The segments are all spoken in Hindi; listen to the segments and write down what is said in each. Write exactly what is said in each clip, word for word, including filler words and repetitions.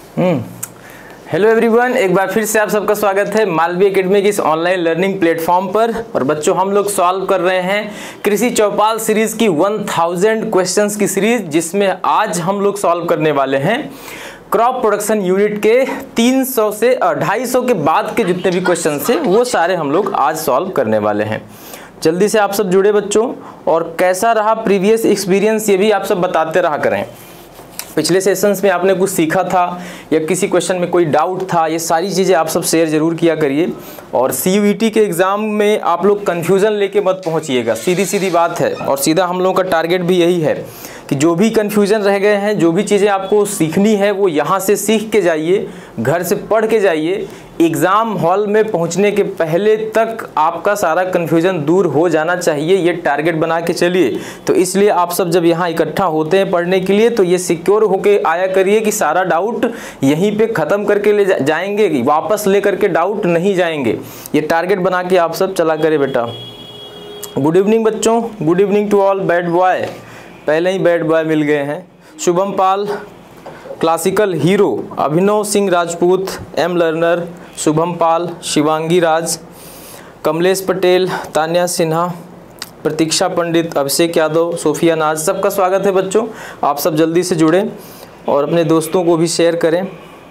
हम्म हेलो एवरीवन, एक बार फिर से आप सबका स्वागत है मालवी एकेडमी की इस ऑनलाइन लर्निंग प्लेटफॉर्म पर। और बच्चों, हम लोग सॉल्व कर रहे हैं कृषि चौपाल सीरीज की हज़ार क्वेश्चंस की सीरीज, जिसमें आज हम लोग सॉल्व करने वाले हैं क्रॉप प्रोडक्शन यूनिट के तीन सौ से ढाई सौ के बाद के जितने भी क्वेश्चन थे वो सारे हम लोग आज सॉल्व करने वाले हैं। जल्दी से आप सब जुड़े बच्चों, और कैसा रहा प्रीवियस एक्सपीरियंस ये भी आप सब बताते रहा करें। पिछले सेशंस में आपने कुछ सीखा था या किसी क्वेश्चन में कोई डाउट था, ये सारी चीज़ें आप सब शेयर जरूर किया करिए। और सी यू ई टी के एग्ज़ाम में आप लोग कन्फ्यूज़न लेके मत पहुंचिएगा, सीधी सीधी बात है। और सीधा हम लोगों का टारगेट भी यही है कि जो भी कन्फ्यूज़न रह गए हैं, जो भी चीज़ें आपको सीखनी है वो यहाँ से सीख के जाइए, घर से पढ़ के जाइए। एग्ज़ाम हॉल में पहुँचने के पहले तक आपका सारा कन्फ्यूज़न दूर हो जाना चाहिए, ये टारगेट बना के चलिए। तो इसलिए आप सब जब यहाँ इकट्ठा होते हैं पढ़ने के लिए, तो ये सिक्योर होके आया करिए कि सारा डाउट यहीं पे ख़त्म करके ले जाएंगे, वापस ले करके डाउट नहीं जाएंगे। ये टारगेट बना के आप सब चला करें बेटा। गुड इवनिंग बच्चों, good evening to all bad boy. पहले ही बैड बॉय मिल गए हैं। Shubham Pal, classical hero, Abhinav Singh Rajput, M learner, Shubham Pal, Shivangi Raj, Kamlesh Patel, Tanya Sinha, Pratiksha Pandit, Abhishek Yadav, Sophia Naaz, सबका स्वागत है बच्चों। आप सब जल्दी से जुड़ें और अपने दोस्तों को भी शेयर करें।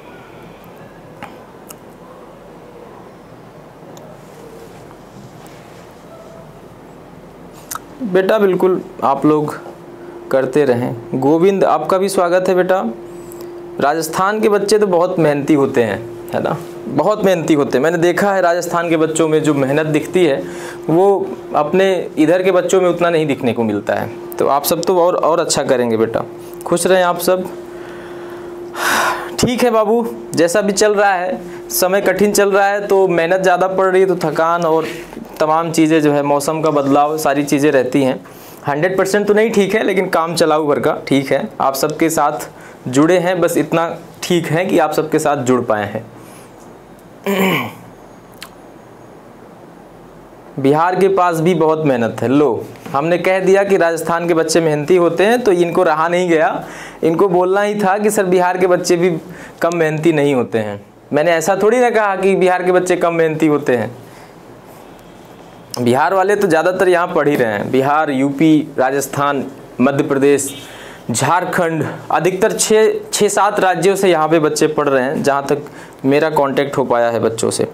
बेटा बिल्कुल आप लोग करते रहें। गोविंद, आपका भी स्वागत है बेटा। राजस्थान के बच्चे तो बहुत मेहनती होते हैं, है ना, बहुत मेहनती होते हैं। मैंने देखा है राजस्थान के बच्चों में जो मेहनत दिखती है वो अपने इधर के बच्चों में उतना नहीं दिखने को मिलता है। तो आप सब तो और और अच्छा करेंगे बेटा, खुश रहें आप सब। ठीक है बाबू, जैसा भी चल रहा है, समय कठिन चल रहा है तो मेहनत ज़्यादा पड़ रही है, तो थकान और तमाम चीज़ें जो है, मौसम का बदलाव, सारी चीज़ें रहती हैं। हंड्रेड परसेंट तो नहीं ठीक है, लेकिन काम चलाऊ भर का ठीक है। आप सबके साथ जुड़े हैं, बस इतना ठीक है कि आप सबके साथ जुड़ पाए हैं। बिहार के पास भी बहुत मेहनत है। लो, हमने कह दिया कि राजस्थान के बच्चे मेहनती होते हैं, तो इनको रहा नहीं गया, इनको बोलना ही था कि सर बिहार के बच्चे भी कम मेहनती नहीं होते हैं। मैंने ऐसा थोड़ी ना कहा कि बिहार के बच्चे कम मेहनती होते हैं। बिहार वाले तो ज़्यादातर यहाँ पढ़ ही रहे हैं। बिहार, यूपी, राजस्थान, मध्य प्रदेश, झारखंड, अधिकतर छः छः सात राज्यों से यहाँ पे बच्चे पढ़ रहे हैं, जहाँ तक मेरा कांटेक्ट हो पाया है बच्चों से।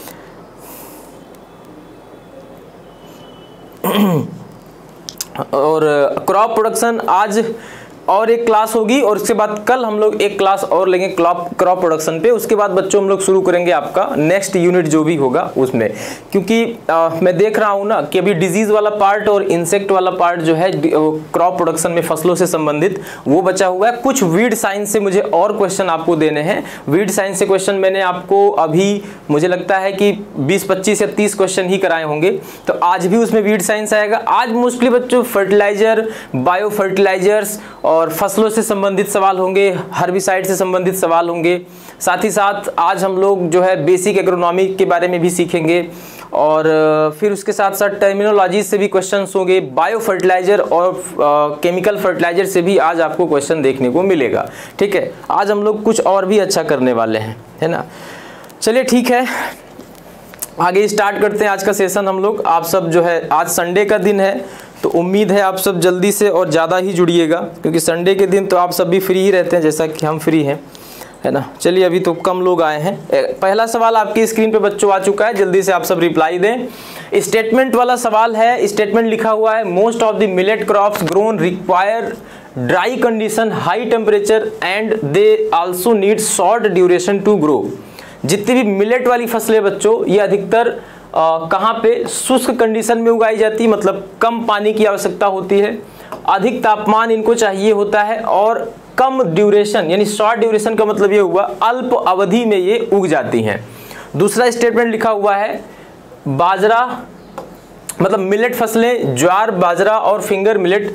और क्रॉप प्रोडक्शन आज और एक क्लास होगी, और उसके बाद कल हम लोग एक क्लास और लेंगे क्रॉप क्रॉप प्रोडक्शन पे। उसके बाद बच्चों हम लोग शुरू करेंगे आपका नेक्स्ट यूनिट जो भी होगा उसमें, क्योंकि आ, मैं देख रहा हूँ ना कि अभी डिजीज़ वाला पार्ट और इंसेक्ट वाला पार्ट जो है क्रॉप प्रोडक्शन में फसलों से संबंधित वो बचा हुआ है। कुछ वीड साइंस से मुझे और क्वेश्चन आपको देने हैं। वीड साइंस से क्वेश्चन मैंने आपको अभी मुझे लगता है कि बीस पच्चीस या तीस क्वेश्चन ही कराए होंगे, तो आज भी उसमें वीड साइंस आएगा। आज मोस्टली बच्चों फर्टिलाइजर, बायो फर्टिलाइजर्स और फसलों से संबंधित सवाल होंगे, हर्बिसाइड से संबंधित सवाल होंगे। साथ ही साथ आज हम लोग जो है बेसिक एग्रोनॉमी के बारे में भी सीखेंगे, और फिर उसके साथ साथ टर्मिनोलॉजी से भी क्वेश्चंस होंगे। बायो फर्टिलाइजर और केमिकल फर्टिलाइजर से भी आज आपको क्वेश्चन देखने को मिलेगा। ठीक है, आज हम लोग कुछ और भी अच्छा करने वाले हैं, है ना। चलिए ठीक है, आगे स्टार्ट करते हैं आज का सेशन हम लोग। आप सब जो है, आज संडे का दिन है, तो उम्मीद है आप सब जल्दी से और ज़्यादा ही जुड़िएगा, क्योंकि संडे के दिन तो आप सब भी फ्री ही रहते हैं, जैसा कि हम फ्री हैं, है ना। चलिए, अभी तो कम लोग आए हैं। पहला सवाल आपकी स्क्रीन पे बच्चों आ चुका है, जल्दी से आप सब रिप्लाई दें। स्टेटमेंट वाला सवाल है। स्टेटमेंट लिखा हुआ है, most of the millet crops grown require dry condition, high temperature and they also need short duration to grow. जितनी भी मिलेट वाली फसलें बच्चों, ये अधिकतर Uh, कहाँ पे शुष्क कंडीशन में उगाई जाती है, मतलब कम पानी की आवश्यकता होती है, अधिक तापमान इनको चाहिए होता है, और कम ड्यूरेशन यानी शॉर्ट ड्यूरेशन का मतलब ये हुआ अल्प अवधि में ये उग जाती हैं। दूसरा स्टेटमेंट लिखा हुआ है, बाजरा मतलब मिलेट फसलें, ज्वार, बाजरा और फिंगर मिलेट,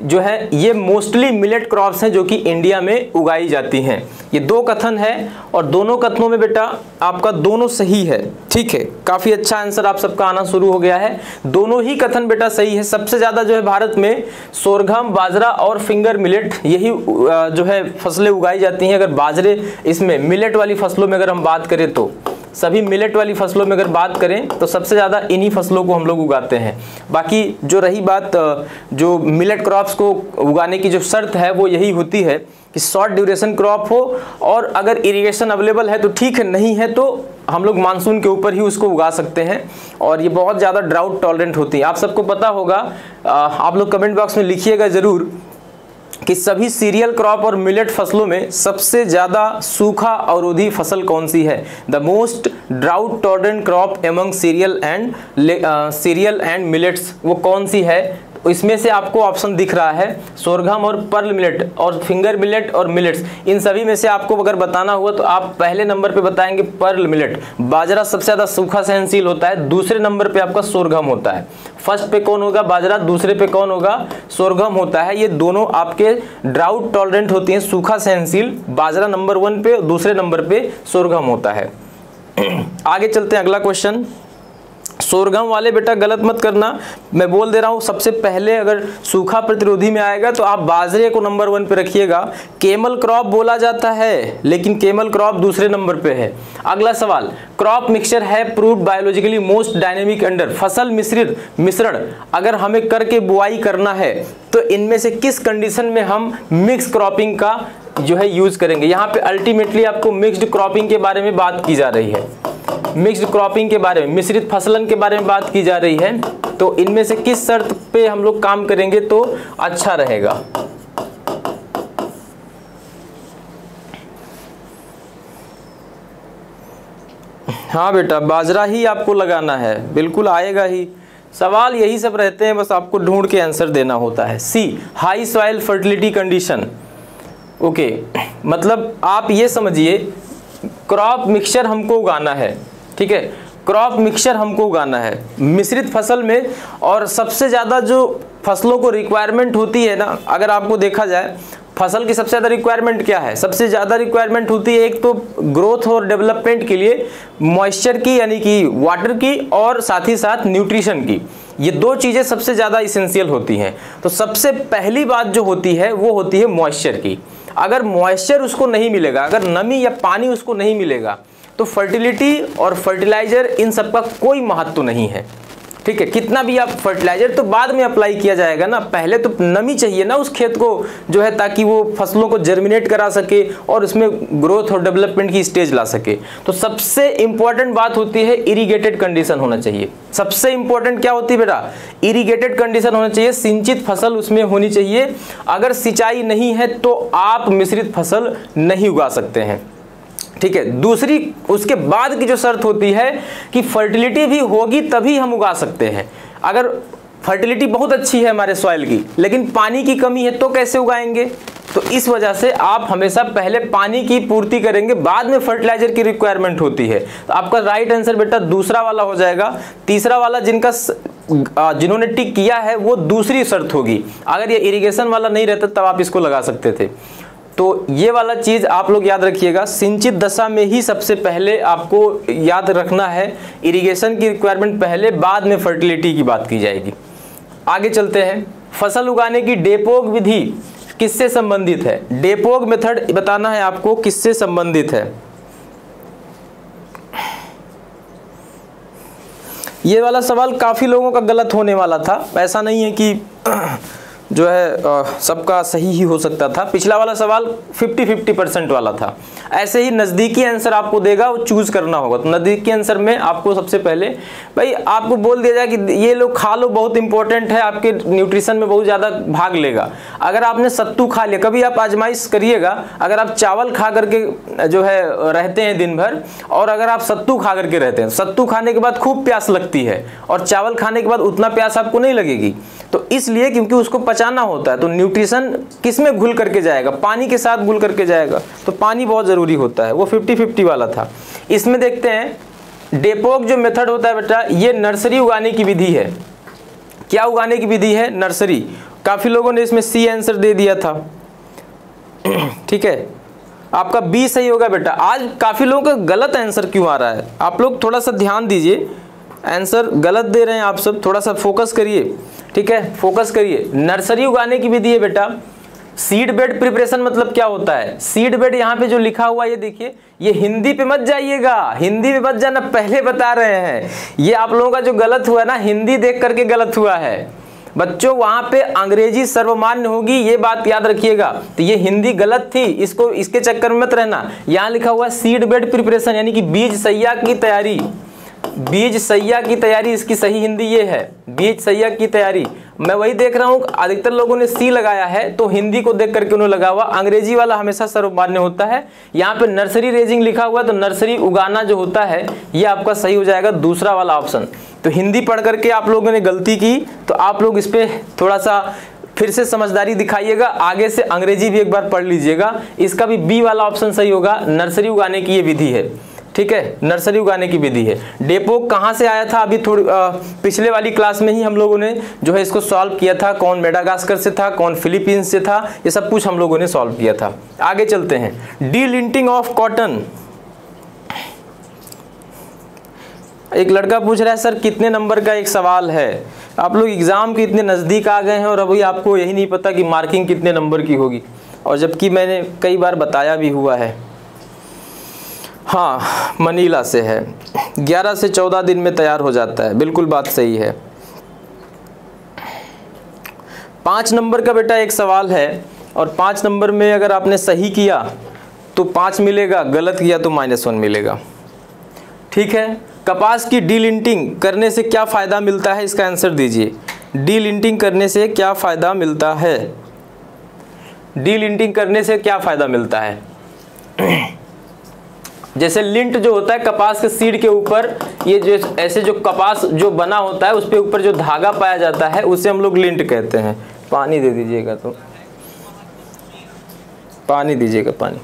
जो है ये मोस्टली मिलेट क्रॉप्स हैं जो कि इंडिया में उगाई जाती हैं। ये दो कथन है और दोनों कथनों में बेटा आपका दोनों सही है। ठीक है, काफ़ी अच्छा आंसर आप सबका आना शुरू हो गया है। दोनों ही कथन बेटा सही है। सबसे ज़्यादा जो है भारत में सोरघम, बाजरा और फिंगर मिलेट यही जो है फसलें उगाई जाती हैं। अगर बाजरे इसमें मिलेट वाली फसलों में अगर हम बात करें तो सभी मिलेट वाली फसलों में अगर बात करें तो सबसे ज़्यादा इन्हीं फसलों को हम लोग उगाते हैं। बाकी जो रही बात जो मिलेट क्रॉप्स को उगाने की जो शर्त है वो यही होती है कि शॉर्ट ड्यूरेशन क्रॉप हो और अगर इरिगेशन अवेलेबल है तो ठीक है, नहीं है तो हम लोग मानसून के ऊपर ही उसको उगा सकते हैं। और ये बहुत ज़्यादा ड्राउट टॉलरेंट होती है। आप सबको पता होगा, आप लोग कमेंट बॉक्स में लिखिएगा ज़रूर कि सभी सीरियल क्रॉप और मिलेट फसलों में सबसे ज़्यादा सूखा अवरोधी फसल कौन सी है। The most drought tolerant crop among cereal and cereal and millets वो कौन सी है। इसमें से आपको ऑप्शन दिख रहा है सोरघम और पर्ल मिलेट और फिंगर मिलेट और मिलेट्स। इन सभी में से आपको अगर बताना हुआ तो आप पहले नंबर पे बताएंगे पर्ल मिलेट। बाजरा सबसे ज़्यादा सूखा सहनशील होता है, दूसरे नंबर पे आपका सोरघम होता है। फर्स्ट पे कौन होगा बाजरा, दूसरे पे कौन होगा सोरघम होता है। ये दोनों आपके ड्राउट टॉलरेंट होती हैं, सूखा सहनशील। बाजरा नंबर वन पे, दूसरे नंबर पे सोरघम होता है। आगे चलते हैं, अगला क्वेश्चन। सोरघम वाले बेटा गलत मत करना, मैं बोल दे रहा हूँ। सबसे पहले अगर सूखा प्रतिरोधी में आएगा तो आप बाजरे को नंबर वन पे रखिएगा। केमल क्रॉप बोला जाता है लेकिन केमल क्रॉप दूसरे नंबर पे है। अगला सवाल, क्रॉप मिक्सचर है proved biologically most dynamic under. फसल मिश्रित मिश्रण अगर हमें करके बुआई करना है तो इनमें से किस कंडीशन में हम मिक्स क्रॉपिंग का जो है यूज करेंगे। यहाँ पे अल्टीमेटली आपको मिक्स्ड क्रॉपिंग के बारे में बात की जा रही है। मिक्स्ड क्रॉपिंग के बारे में, मिश्रित फसलन के बारे में बात की जा रही है। तो इनमें से किस शर्त पे हम लोग काम करेंगे तो अच्छा रहेगा। हाँ बेटा, बाजरा ही आपको लगाना है, बिल्कुल आएगा ही। सवाल यही सब रहते हैं, बस आपको ढूंढ के आंसर देना होता है। C, high soil fertility condition. Okay, मतलब आप ये समझिए क्रॉप मिक्सचर हमको उगाना है। ठीक है, क्रॉप मिक्सचर हमको उगाना है मिश्रित फसल में। और सबसे ज़्यादा जो फसलों को रिक्वायरमेंट होती है ना, अगर आपको देखा जाए फसल की सबसे ज़्यादा रिक्वायरमेंट क्या है। सबसे ज़्यादा रिक्वायरमेंट होती है एक तो ग्रोथ और डेवलपमेंट के लिए मॉइस्चर की, यानी कि वाटर की, और साथ ही साथ न्यूट्रिशन की। ये दो चीज़ें सबसे ज़्यादा इसेंशियल होती हैं। तो सबसे पहली बात जो होती है वो होती है मॉइस्चर की। अगर मॉइस्चर उसको नहीं मिलेगा, अगर नमी या पानी उसको नहीं मिलेगा तो फर्टिलिटी और फर्टिलाइजर इन सब का कोई महत्व नहीं है। ठीक है, कितना भी आप फर्टिलाइजर तो बाद में अप्लाई किया जाएगा ना, पहले तो नमी चाहिए ना उस खेत को जो है, ताकि वो फसलों को जर्मिनेट करा सके और उसमें ग्रोथ और डेवलपमेंट की स्टेज ला सके। तो सबसे इंपॉर्टेंट बात होती है इरिगेटेड कंडीशन होना चाहिए। सबसे इंपॉर्टेंट क्या होती है बेटा, इरिगेटेड कंडीशन होना चाहिए, सिंचित फसल उसमें होनी चाहिए। अगर सिंचाई नहीं है तो आप मिश्रित फसल नहीं उगा सकते हैं। ठीक है, दूसरी उसके बाद की जो शर्त होती है कि फर्टिलिटी भी होगी तभी हम उगा सकते हैं। अगर फर्टिलिटी बहुत अच्छी है हमारे सॉइल की लेकिन पानी की कमी है तो कैसे उगाएंगे। तो इस वजह से आप हमेशा पहले पानी की पूर्ति करेंगे, बाद में फर्टिलाइजर की रिक्वायरमेंट होती है। तो आपका राइट आंसर बेटा दूसरा वाला हो जाएगा। तीसरा वाला जिनका जिन्होंने टिक किया है वो दूसरी शर्त होगी। अगर ये इरिगेशन वाला नहीं रहता तब आप इसको लगा सकते थे। तो ये वाला चीज़ आप लोग याद रखिएगा, सिंचित दशा में ही सबसे पहले आपको याद रखना है इरिगेशन की रिक्वायरमेंट पहले, बाद में फर्टिलिटी की बात की जाएगी। आगे चलते हैं, फसल उगाने की डेपोग विधि किससे संबंधित है। डेपोग मेथड बताना है आपको किससे संबंधित है। ये वाला सवाल काफ़ी लोगों का गलत होने वाला था, ऐसा नहीं है कि जो है सबका सही ही हो सकता था। पिछला वाला सवाल फिफ्टी फिफ्टी परसेंट वाला था। ऐसे ही नज़दीकी आंसर आपको देगा, वो चूज़ करना होगा। तो नज़दीकी आंसर में आपको सबसे पहले भाई आपको बोल दिया जाए कि ये लोग खा लो, बहुत इंपॉर्टेंट है, आपके न्यूट्रिशन में बहुत ज़्यादा भाग लेगा। अगर आपने सत्तू खा लिया, कभी आप आजमाइश करिएगा, अगर आप चावल खा करके जो है रहते हैं दिन भर और अगर आप सत्तू खा करके रहते हैं, सत्तू खाने के बाद खूब प्यास लगती है और चावल खाने के बाद उतना प्यास आपको नहीं लगेगी। तो इसलिए क्योंकि उसको पचाना होता है, तो न्यूट्रिशन किस में घुल करके जाएगा, पानी के साथ घुल करके जाएगा। तो पानी बहुत ज़रूरी होता है, वो फिफ्टी फिफ्टी वाला था। इसमें देखते हैं डेपोग जो मेथड होता है बेटा, ये नर्सरी उगाने की विधि है। क्या उगाने की विधि है? नर्सरी। काफी लोगों ने इसमें सी आंसर दे दिया था, ठीक है, आपका बी सही होगा बेटा। आज काफी लोगों का गलत आंसर क्यों आ रहा है? आप लोग थोड़ा सा ध्यान दीजिए, आंसर गलत दे रहे हैं आप सब, थोड़ा सा फोकस करिए, ठीक है, फोकस करिए। नर्सरी उगाने की विधि है बेटा। सीड बेड प्रिपरेशन मतलब क्या होता है? सीड बेड यहाँ पे जो लिखा हुआ है ये देखिए, ये हिंदी पे मत जाइएगा, हिंदी पे मत जाना, पहले बता रहे हैं। ये आप लोगों का जो गलत हुआ ना, हिंदी देख करके गलत हुआ है बच्चों, वहां पे अंग्रेजी सर्वमान्य होगी, ये बात याद रखिएगा। तो ये हिंदी गलत थी, इसको इसके चक्कर में मत रहना। यहाँ लिखा हुआ है सीड बेड प्रिपरेशन, यानी कि बीज सैया की तैयारी। बीज सैया की तैयारी, इसकी सही हिंदी ये है, बीज सैया की तैयारी। मैं वही देख रहा हूँ, अधिकतर लोगों ने सी लगाया है, तो हिंदी को देख करके उन्होंने लगा हुआ, अंग्रेजी वाला हमेशा सर्वमान्य होता है। यहाँ पे नर्सरी रेजिंग लिखा हुआ है, तो नर्सरी उगाना जो होता है ये आपका सही हो जाएगा दूसरा वाला ऑप्शन। तो हिंदी पढ़ करके आप लोगों ने गलती की, तो आप लोग इस पे थोड़ा सा फिर से समझदारी दिखाइएगा, आगे से अंग्रेजी भी एक बार पढ़ लीजिएगा। इसका भी बी वाला ऑप्शन सही होगा, नर्सरी उगाने की ये विधि है, ठीक है, नर्सरी उगाने की विधि है। डेपो कहाँ से आया था? अभी थोड़ी पिछले वाली क्लास में ही हम लोगों ने जो है इसको सॉल्व किया था। कौन मेडागास्कर से था, कौन फिलीपींस से था, ये सब कुछ हम लोगों ने सॉल्व किया था। आगे चलते हैं। Delinting of cotton. एक लड़का पूछ रहा है सर कितने नंबर का एक सवाल है? आप लोग एग्जाम के इतने नज़दीक आ गए हैं और अभी आपको यही नहीं पता कि मार्किंग कितने नंबर की होगी, और जबकि मैंने कई बार बताया भी हुआ है। हाँ, मनीला से है, ग्यारह से चौदह दिन में तैयार हो जाता है, बिल्कुल बात सही है। पाँच नंबर का बेटा एक सवाल है, और पाँच नंबर में अगर आपने सही किया तो पाँच मिलेगा, गलत किया तो माइनस वन मिलेगा, ठीक है। कपास की डीलिंटिंग करने से क्या फ़ायदा मिलता है? इसका आंसर दीजिए। डीलिंटिंग करने से क्या फ़ायदा मिलता है? डीलिंटिंग करने से क्या फ़ायदा मिलता है? जैसे लिंट जो होता है कपास के सीड के ऊपर, ये जो ऐसे जो कपास जो बना होता है उस पे ऊपर जो धागा पाया जाता है उसे हम लोग लिंट कहते हैं। पानी दे दीजिएगा, तो पानी दीजिएगा, पानी,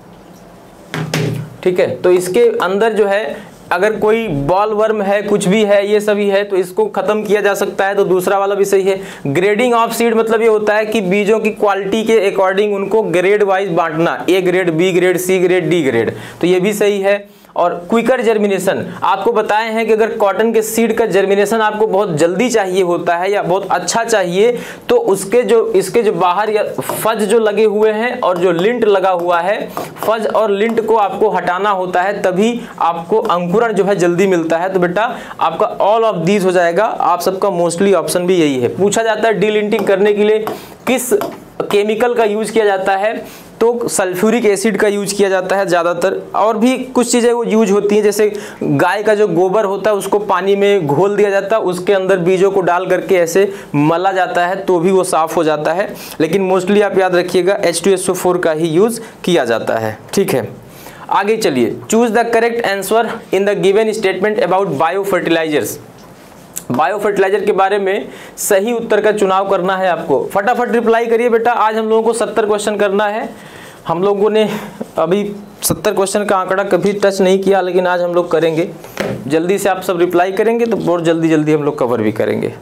ठीक है। तो इसके अंदर जो है अगर कोई बॉल वर्म है, कुछ भी है, ये सभी है, तो इसको खत्म किया जा सकता है। तो दूसरा वाला भी सही है। ग्रेडिंग ऑफ सीड मतलब ये होता है कि बीजों की क्वालिटी के अकॉर्डिंग उनको ग्रेड वाइज बांटना, A grade, B grade, C grade, D grade, तो ये भी सही है। और क्विकर जर्मिनेशन, आपको बताए हैं कि अगर कॉटन के सीड का जर्मिनेशन आपको बहुत जल्दी चाहिए होता है या बहुत अच्छा चाहिए, तो उसके जो इसके जो बाहर या फज जो लगे हुए हैं और जो लिंट लगा हुआ है, फज और लिंट को आपको हटाना होता है, तभी आपको अंकुरण जो है जल्दी मिलता है। तो बेटा आपका ऑल ऑफ दीज हो जाएगा, आप सबका मोस्टली ऑप्शन भी यही है। पूछा जाता है डीलिंटिंग करने के लिए किस केमिकल का यूज किया जाता है, तो सल्फ्यूरिक एसिड का यूज किया जाता है ज़्यादातर। और भी कुछ चीज़ें वो यूज होती हैं, जैसे गाय का जो गोबर होता है उसको पानी में घोल दिया जाता है, उसके अंदर बीजों को डाल करके ऐसे मला जाता है, तो भी वो साफ़ हो जाता है। लेकिन मोस्टली आप याद रखिएगा H two S O four का ही यूज़ किया जाता है, ठीक है। आगे चलिए, choose the correct answer in the given statement about bio fertilisers. Bio fertiliser के बारे में सही उत्तर का चुनाव करना है आपको। फटाफट रिप्लाई करिए बेटा। आज हम लोगों को सत्तर क्वेश्चन करना है। हम लोगों ने अभी सत्तर क्वेश्चन का आंकड़ा कभी टच नहीं किया, लेकिन आज हम लोग करेंगे। जल्दी से आप सब रिप्लाई करेंगे तो बहुत जल्दी जल्दी हम लोग कवर भी करेंगे।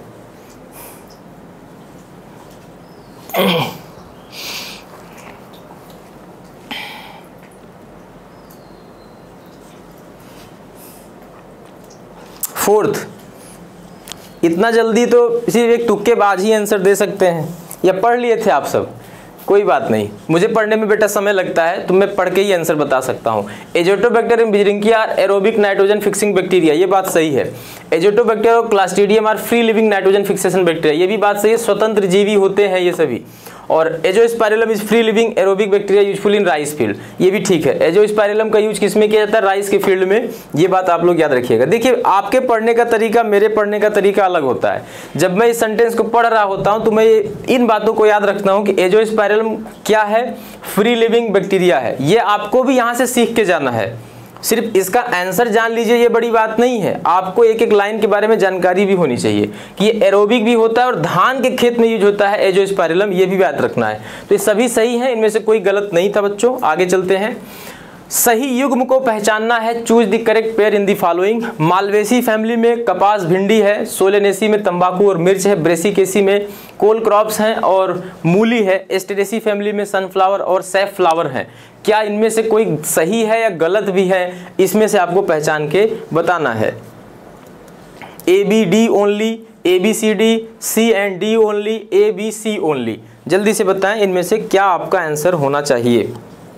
फोर्थ, इतना जल्दी तो सिर्फ एक तुक्केबाज ही आंसर दे सकते हैं, या पढ़ लिए थे आप सब? कोई बात नहीं, मुझे पढ़ने में बेटा समय लगता है, तो मैं पढ़ के ही आंसर बता सकता हूँ। Azotobacterium beijerinckia are aerobic nitrogen fixing bacteria, ये बात सही है। एजोटोबैक्टीरिया और clostridium are free living nitrogen fixation bacteria, ये भी बात सही है, स्वतंत्र जीवी होते हैं ये सभी। और azospirillum is free living aerobic bacteria useful in rice field, ये भी ठीक है। एजोस्पाइरलम का यूज किसमें किया जाता है? राइस के फील्ड में, ये बात आप लोग याद रखिएगा। देखिए आपके पढ़ने का तरीका, मेरे पढ़ने का तरीका अलग होता है। जब मैं इस सेंटेंस को पढ़ रहा होता हूं तो मैं इन बातों को याद रखता हूं कि एजोस्पाइरलम क्या है, फ्री लिविंग बैक्टीरिया है। ये आपको भी यहां से सीख के जाना है। सिर्फ इसका आंसर जान लीजिए ये बड़ी बात नहीं है, आपको एक एक लाइन के बारे में जानकारी भी होनी चाहिए कि ये एरोबिक भी होता है और धान के खेत में यूज होता है एजोस्पाइरलम, ये भी याद रखना है। तो ये सभी सही है, इनमें से कोई गलत नहीं था बच्चों। आगे चलते हैं। सही युग्म को पहचानना है, choose the correct pair in the following. Malvaceae family में कपास भिंडी है, सोलेनेसी में तंबाकू और मिर्च है, ब्रेसिकेसी में कोल क्रॉप्स हैं और मूली है, एस्टेरेसी फैमिली में सनफ्लावर और सैफ फ्लावर हैं। क्या इनमें से कोई सही है या गलत भी है, इसमें से आपको पहचान के बताना है। A B D only, A B C D, C and D only, A B C only. जल्दी से बताएं इनमें से क्या आपका आंसर होना चाहिए।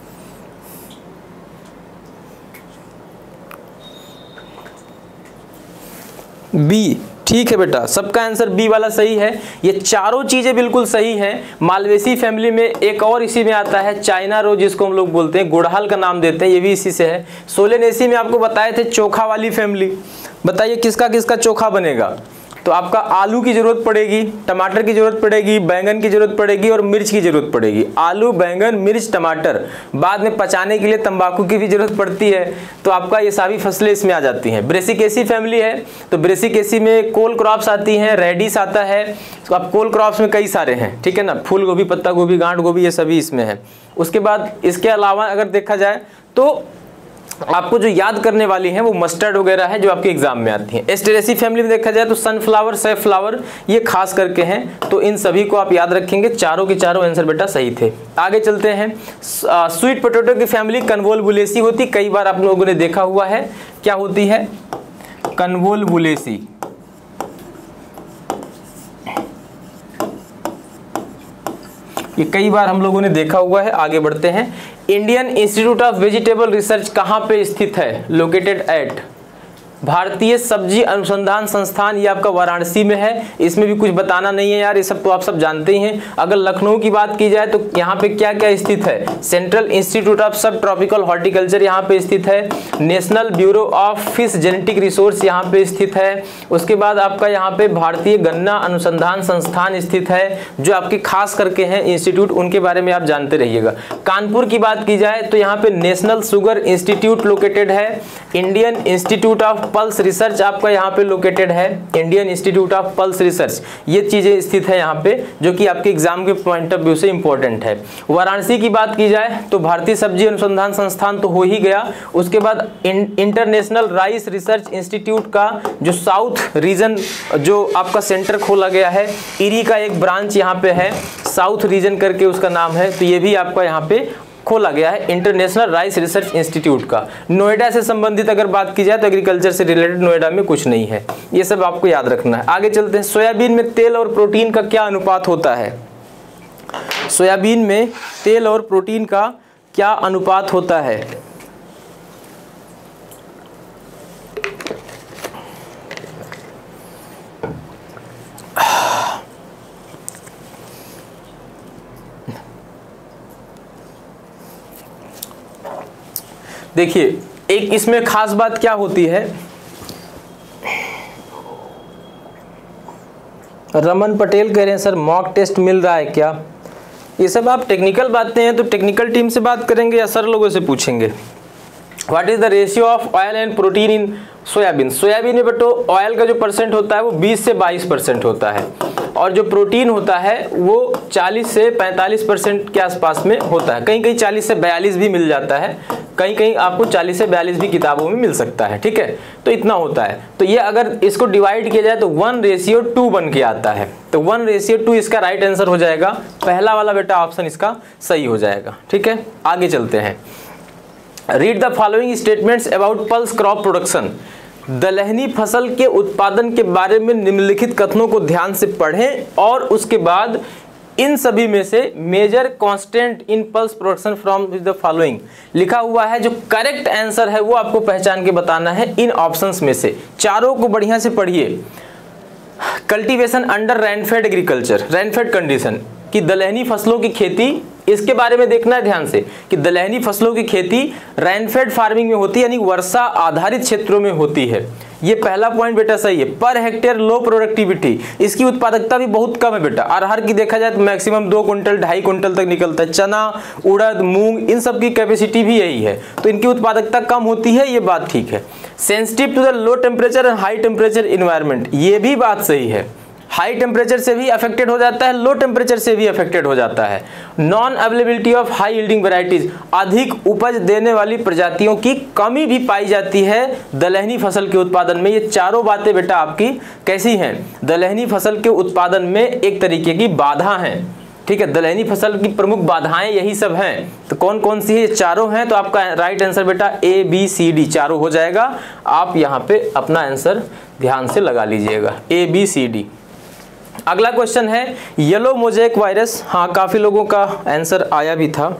बी, ठीक है बेटा, सबका आंसर बी वाला सही है। ये चारों चीजें बिल्कुल सही हैं। मालवेसी फैमिली में एक और इसी में आता है चाइना रोज, जिसको हम लोग बोलते हैं, गुड़हल का नाम देते हैं, ये भी इसी से है। सोलेनेसी में आपको बताए थे चोखा वाली फैमिली। बताइए किसका किसका चोखा बनेगा। तो आपका आलू की जरूरत पड़ेगी, टमाटर की जरूरत पड़ेगी, बैंगन की जरूरत पड़ेगी और मिर्च की जरूरत पड़ेगी। आलू, बैंगन, मिर्च, टमाटर। बाद में पचाने के लिए तंबाकू की भी जरूरत पड़ती है। तो आपका ये सारी फसलें इसमें आ जाती हैं। ब्रेसिकेसी फैमिली है तो ब्रेसिकेसी में कोल क्रॉप्स आती हैं, रेडिस आता है। तो आप कोल क्रॉप्स में कई सारे हैं, ठीक है ना, फूल गोभी, पत्ता गोभी, गांठ गोभी, ये सभी इसमें है। उसके बाद इसके अलावा अगर देखा जाए तो आपको जो याद करने वाली हैं वो मस्टर्ड वगैरह है जो आपके एग्जाम में आती हैं। एस्टेरेसी फैमिली में देखा जाए तो सनफ्लावर, सैफ फ्लावर, ये खास करके हैं। तो इन सभी को आप याद रखेंगे। चारों के चारों आंसर बेटा सही थे। आगे चलते हैं। स्वीट पोटैटो की फैमिली कन्वोल्वुलेसी होती, कई बार आप लोगों ने देखा हुआ है। क्या होती है? कन्वोल्वुलेसी। ये कई बार हम लोगों ने देखा हुआ है। आगे बढ़ते हैं। Indian institute of vegetable research कहाँ पे स्थित है? लोकेटेड एट भारतीय सब्जी अनुसंधान संस्थान, ये आपका वाराणसी में है। इसमें भी कुछ बताना नहीं है यार, ये सब तो आप सब जानते ही हैं। अगर लखनऊ की बात की जाए तो यहाँ पे क्या क्या स्थित है? Central institute of subtropical horticulture यहाँ पे स्थित है। National bureau of fish genetic resource यहाँ पे स्थित है। उसके बाद आपका यहाँ पे भारतीय गन्ना अनुसंधान संस्थान स्थित है, जो आपके खास करके हैं इंस्टीट्यूट, उनके बारे में आप जानते रहिएगा। कानपुर की बात की जाए तो यहाँ पे नेशनल शुगर इंस्टीट्यूट लोकेटेड है। Indian institute of pulse research आपका यहाँ पे लोकेटेड है। Indian institute of pulse research, ये चीजें स्थित है यहाँ पे, जो कि आपके एग्जाम के पॉइंट ऑफ व्यू से इंपॉर्टेंट है। वाराणसी की बात की जाए तो भारतीय सब्जी अनुसंधान संस्थान तो हो ही गया। उसके बाद इंटरनेशनल राइस रिसर्च इंस्टीट्यूट का जो साउथ रीजन जो आपका सेंटर खोला गया है, इरी का एक ब्रांच यहाँ पे है, साउथ रीजन करके उसका नाम है। तो ये भी आपका यहाँ पे खोला गया है, इंटरनेशनल राइस रिसर्च इंस्टीट्यूट का। नोएडा से संबंधित अगर बात की जाए तो एग्रीकल्चर से रिलेटेड नोएडा में कुछ नहीं है। ये सब आपको याद रखना है। आगे चलते हैं। सोयाबीन में तेल और प्रोटीन का क्या अनुपात होता है? सोयाबीन में तेल और प्रोटीन का क्या अनुपात होता है? देखिए, एक इसमें खास बात क्या होती है, रमन पटेल कह रहे हैं सर मॉक टेस्ट मिल रहा है क्या? ये सब आप टेक्निकल बातें हैं तो टेक्निकल टीम से बात करेंगे या सर लोगों से पूछेंगे। What is the ratio of oil and protein in soybean? Soybean में बेटो ऑयल का जो परसेंट होता है वो बीस से बाईस परसेंट होता है, और जो प्रोटीन होता है वो चालीस से पैंतालीस परसेंट के आसपास में होता है। कहीं कहीं चालीस से बयालीस भी मिल जाता है, कहीं कहीं आपको चालीस से बयालीस भी किताबों में मिल सकता है, ठीक है। तो इतना होता है। तो ये अगर इसको डिवाइड किया जाए तो वन रेशियो टू बन के आता है। तो वन रेशियो टू इसका राइट आंसर हो जाएगा। पहला वाला बेटा ऑप्शन इसका सही हो जाएगा, ठीक है। आगे चलते हैं। Read the following statements about pulse crop production. दलहनी फसल के उत्पादन के बारे में निम्नलिखित कथनों को ध्यान से पढ़ें और उसके बाद इन सभी में से major constant in pulse production from the following लिखा हुआ है। जो करेक्ट आंसर है वो आपको पहचान के बताना है इन ऑप्शंस में से। चारों को बढ़िया से पढ़िए। Cultivation under rainfed agriculture, rainfed condition कि दलहनी फसलों की खेती, इसके बारे में देखना है ध्यान से कि दलहनी फसलों की खेती रेनफेड फार्मिंग में होती है, यानी वर्षा आधारित क्षेत्रों में होती है। ये पहला पॉइंट बेटा सही है। पर हेक्टेयर लो प्रोडक्टिविटी, इसकी उत्पादकता भी बहुत कम है बेटा। अरहर की देखा जाए तो मैक्सिमम दो क्विंटल ढाई क्विंटल तक निकलता है। चना, उड़द, मूंग, इन सब की कैपेसिटी भी यही है, तो इनकी उत्पादकता कम होती है, ये बात ठीक है। Sensitive to the low temperature and high temperature environment, ये भी बात सही है। हाई टेम्परेचर से भी अफेक्टेड हो जाता है, लो टेम्परेचर से भी अफेक्टेड हो जाता है। Non availability of high yielding varieties, अधिक उपज देने वाली प्रजातियों की कमी भी पाई जाती है दलहनी फसल के उत्पादन में। ये चारों बातें बेटा आपकी कैसी हैं, दलहनी फसल के उत्पादन में एक तरीके की बाधा हैं, ठीक है। दलहनी फसल की प्रमुख बाधाएं यही सब हैं। तो कौन कौन सी है, ये चारों हैं। तो आपका राइट आंसर बेटा ए बी सी डी चारों हो जाएगा। आप यहाँ पे अपना आंसर ध्यान से लगा लीजिएगा, ए बी सी डी। अगला क्वेश्चन है येलो मोज़ेक वायरस। हाँ, काफी लोगों का आंसर आया भी था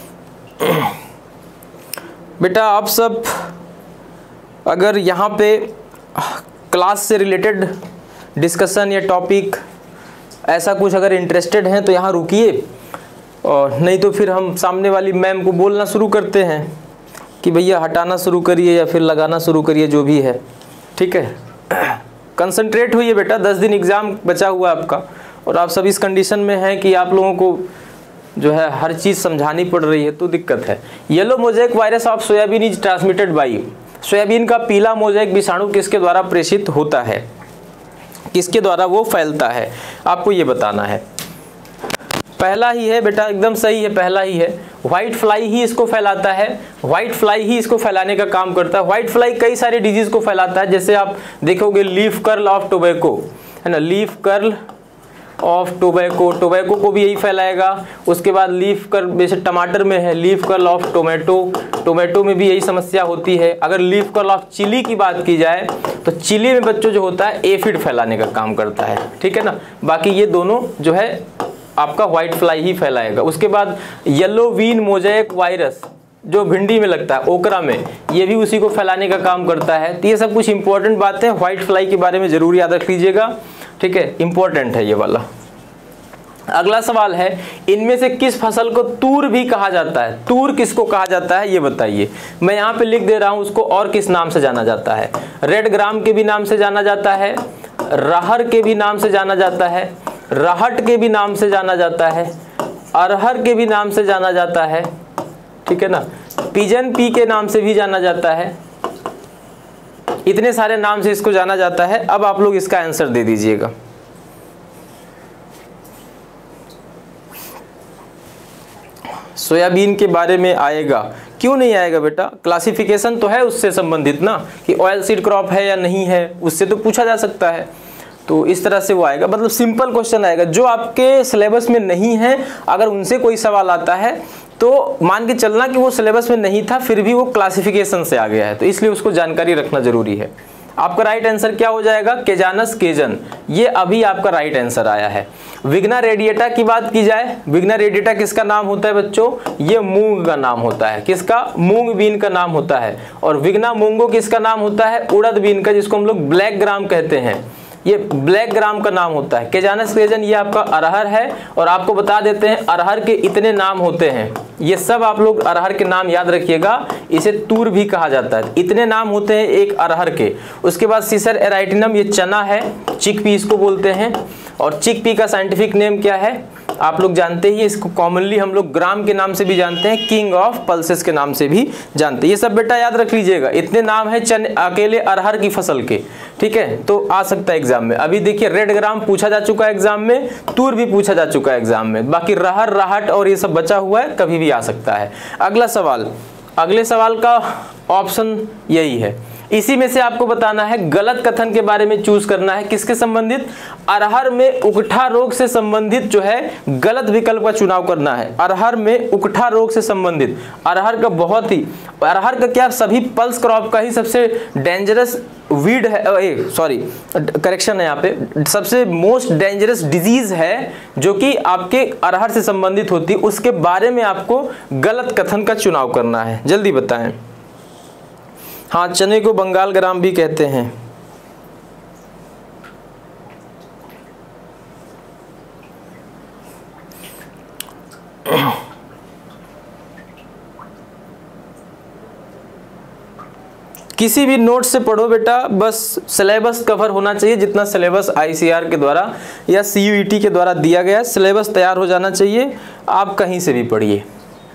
बेटा। आप सब अगर यहाँ पे क्लास से रिलेटेड डिस्कशन या टॉपिक ऐसा कुछ अगर इंटरेस्टेड हैं तो यहाँ रुकिए, और नहीं तो फिर हम सामने वाली मैम को बोलना शुरू करते हैं कि भैया हटाना शुरू करिए या फिर लगाना शुरू करिए, जो भी है, ठीक है। कंसंट्रेट हुई है बेटा, दस दिन एग्ज़ाम बचा हुआ है आपका, और आप सब इस कंडीशन में हैं कि आप लोगों को जो है हर चीज़ समझानी पड़ रही है, तो दिक्कत है। Yellow mosaic virus of soybean is transmitted by, soybean का पीला मोज़ेक विषाणु किसके द्वारा प्रेषित होता है, किसके द्वारा वो फैलता है, आपको ये बताना है। पहला ही है बेटा, एकदम सही है, पहला ही है। व्हाइट फ्लाई ही इसको फैलाता है, व्हाइट फ्लाई ही इसको फैलाने का काम करता है। व्हाइट फ्लाई कई सारे डिजीज को फैलाता है, जैसे आप देखोगे लीफ कर्ल ऑफ टोबैको, है ना, leaf curl of tobacco, tobacco को भी यही फैलाएगा। उसके बाद लीफ कर्ल, जैसे टमाटर में है leaf curl of tomato, tomato में भी यही समस्या होती है। अगर लीफ कर्ल ऑफ चिली की बात की जाए तो चिली में बच्चों जो होता है एफिड फैलाने का काम करता है, ठीक है ना। बाकी ये दोनों जो है आपका व्हाइट फ्लाई ही फैलाएगा। उसके बाद येलो वीन मोज़ेक वायरस जो भिंडी में लगता है, ओकरा में, ये भी उसी को फैलाने का काम करता है। तो ये सब कुछ इंपॉर्टेंट बातें व्हाइट फ्लाई के बारे में जरूर याद रख लीजिएगा, ठीक है, इंपॉर्टेंट है ये वाला। अगला सवाल है इनमें से किस फसल को तूर भी कहा जाता है, तूर किसको कहा जाता है ये बताइए। मैं यहाँ पे लिख दे रहा हूँ उसको, और किस नाम से जाना जाता है। रेड ग्राम के भी नाम से जाना जाता है, रहर के भी नाम से जाना जाता है, राहट के भी नाम से जाना जाता है, अरहर के भी नाम से जाना जाता है, ठीक है ना, पिजन पी के नाम से भी जाना जाता है। इतने सारे नाम से इसको जाना जाता है। अब आप लोग इसका आंसर दे दीजिएगा। सोयाबीन के बारे में आएगा, क्यों नहीं आएगा बेटा, क्लासिफिकेशन तो है उससे संबंधित ना, कि ऑयल सीड क्रॉप है या नहीं है, उससे तो पूछा जा सकता है। तो इस तरह से वो आएगा, मतलब सिंपल क्वेश्चन आएगा। जो आपके सिलेबस में नहीं है, अगर उनसे कोई सवाल आता है तो मान के चलना कि वो सिलेबस में नहीं था, फिर भी वो क्लासिफिकेशन से आ गया है, तो इसलिए उसको जानकारी रखना जरूरी है। आपका राइट आंसर क्या हो जाएगा, केजानस केजन, ये अभी आपका राइट आंसर आया है। विग्ना रेडिएटा की बात की जाए, विग्ना रेडिएटा किसका नाम होता है बच्चों, ये मूंग का नाम होता है, किसका, मूंग बीन का नाम होता है। और विग्ना मूंगो किसका नाम होता है, उड़द बीन का, जिसको हम लोग ब्लैक ग्राम कहते हैं, ये ब्लैक ग्राम का नाम होता है। केजानस केजन ये आपका अरहर है। और आपको बता देते हैं अरहर के इतने नाम होते हैं, ये सब आप लोग अरहर के नाम याद रखिएगा। इसे तूर भी कहा जाता है, इतने नाम होते हैं एक अरहर के। उसके बाद सीसर एराइटिनम, ये चना है, चिकपी इसको बोलते हैं। और चिकपी का साइंटिफिक नेम क्या है आप लोग जानते ही, इसको कॉमनली हम लोग ग्राम के नाम से भी जानते हैं, किंग ऑफ पल्सेस के नाम से भी जानते हैं। ये सब बेटा याद रख लीजिएगा, इतने नाम है चने अकेले अरहर की फसल के, ठीक है। तो आ सकता है एग्जाम में। अभी देखिए रेड ग्राम पूछा जा चुका है एग्जाम में, तूर भी पूछा जा चुका है एग्जाम में, बाकी रहर राहट और ये सब बचा हुआ है, कभी भी आ सकता है। अगला सवाल, अगले सवाल का ऑप्शन यही है। इसी में से आपको बताना है, गलत कथन के बारे में चूज करना है, किसके संबंधित, अरहर में उकठा रोग से संबंधित जो है गलत विकल्प का चुनाव करना है। अरहर में उकठा रोग से संबंधित, अरहर का बहुत ही, अरहर का क्या सभी पल्स क्रॉप का ही सबसे डेंजरस वीड है, सॉरी करेक्शन है यहाँ पे, सबसे मोस्ट डेंजरस डिजीज है जो कि आपके अरहर से संबंधित होती है, उसके बारे में आपको गलत कथन का चुनाव करना है। जल्दी बताएं। हाँ, चने को बंगाल ग्राम भी कहते हैं। किसी भी नोट से पढ़ो बेटा, बस सिलेबस कवर होना चाहिए, जितना सिलेबस आईसीआर के द्वारा या सीयूईटी के द्वारा दिया गया, सिलेबस तैयार हो जाना चाहिए। आप कहीं से भी पढ़िए।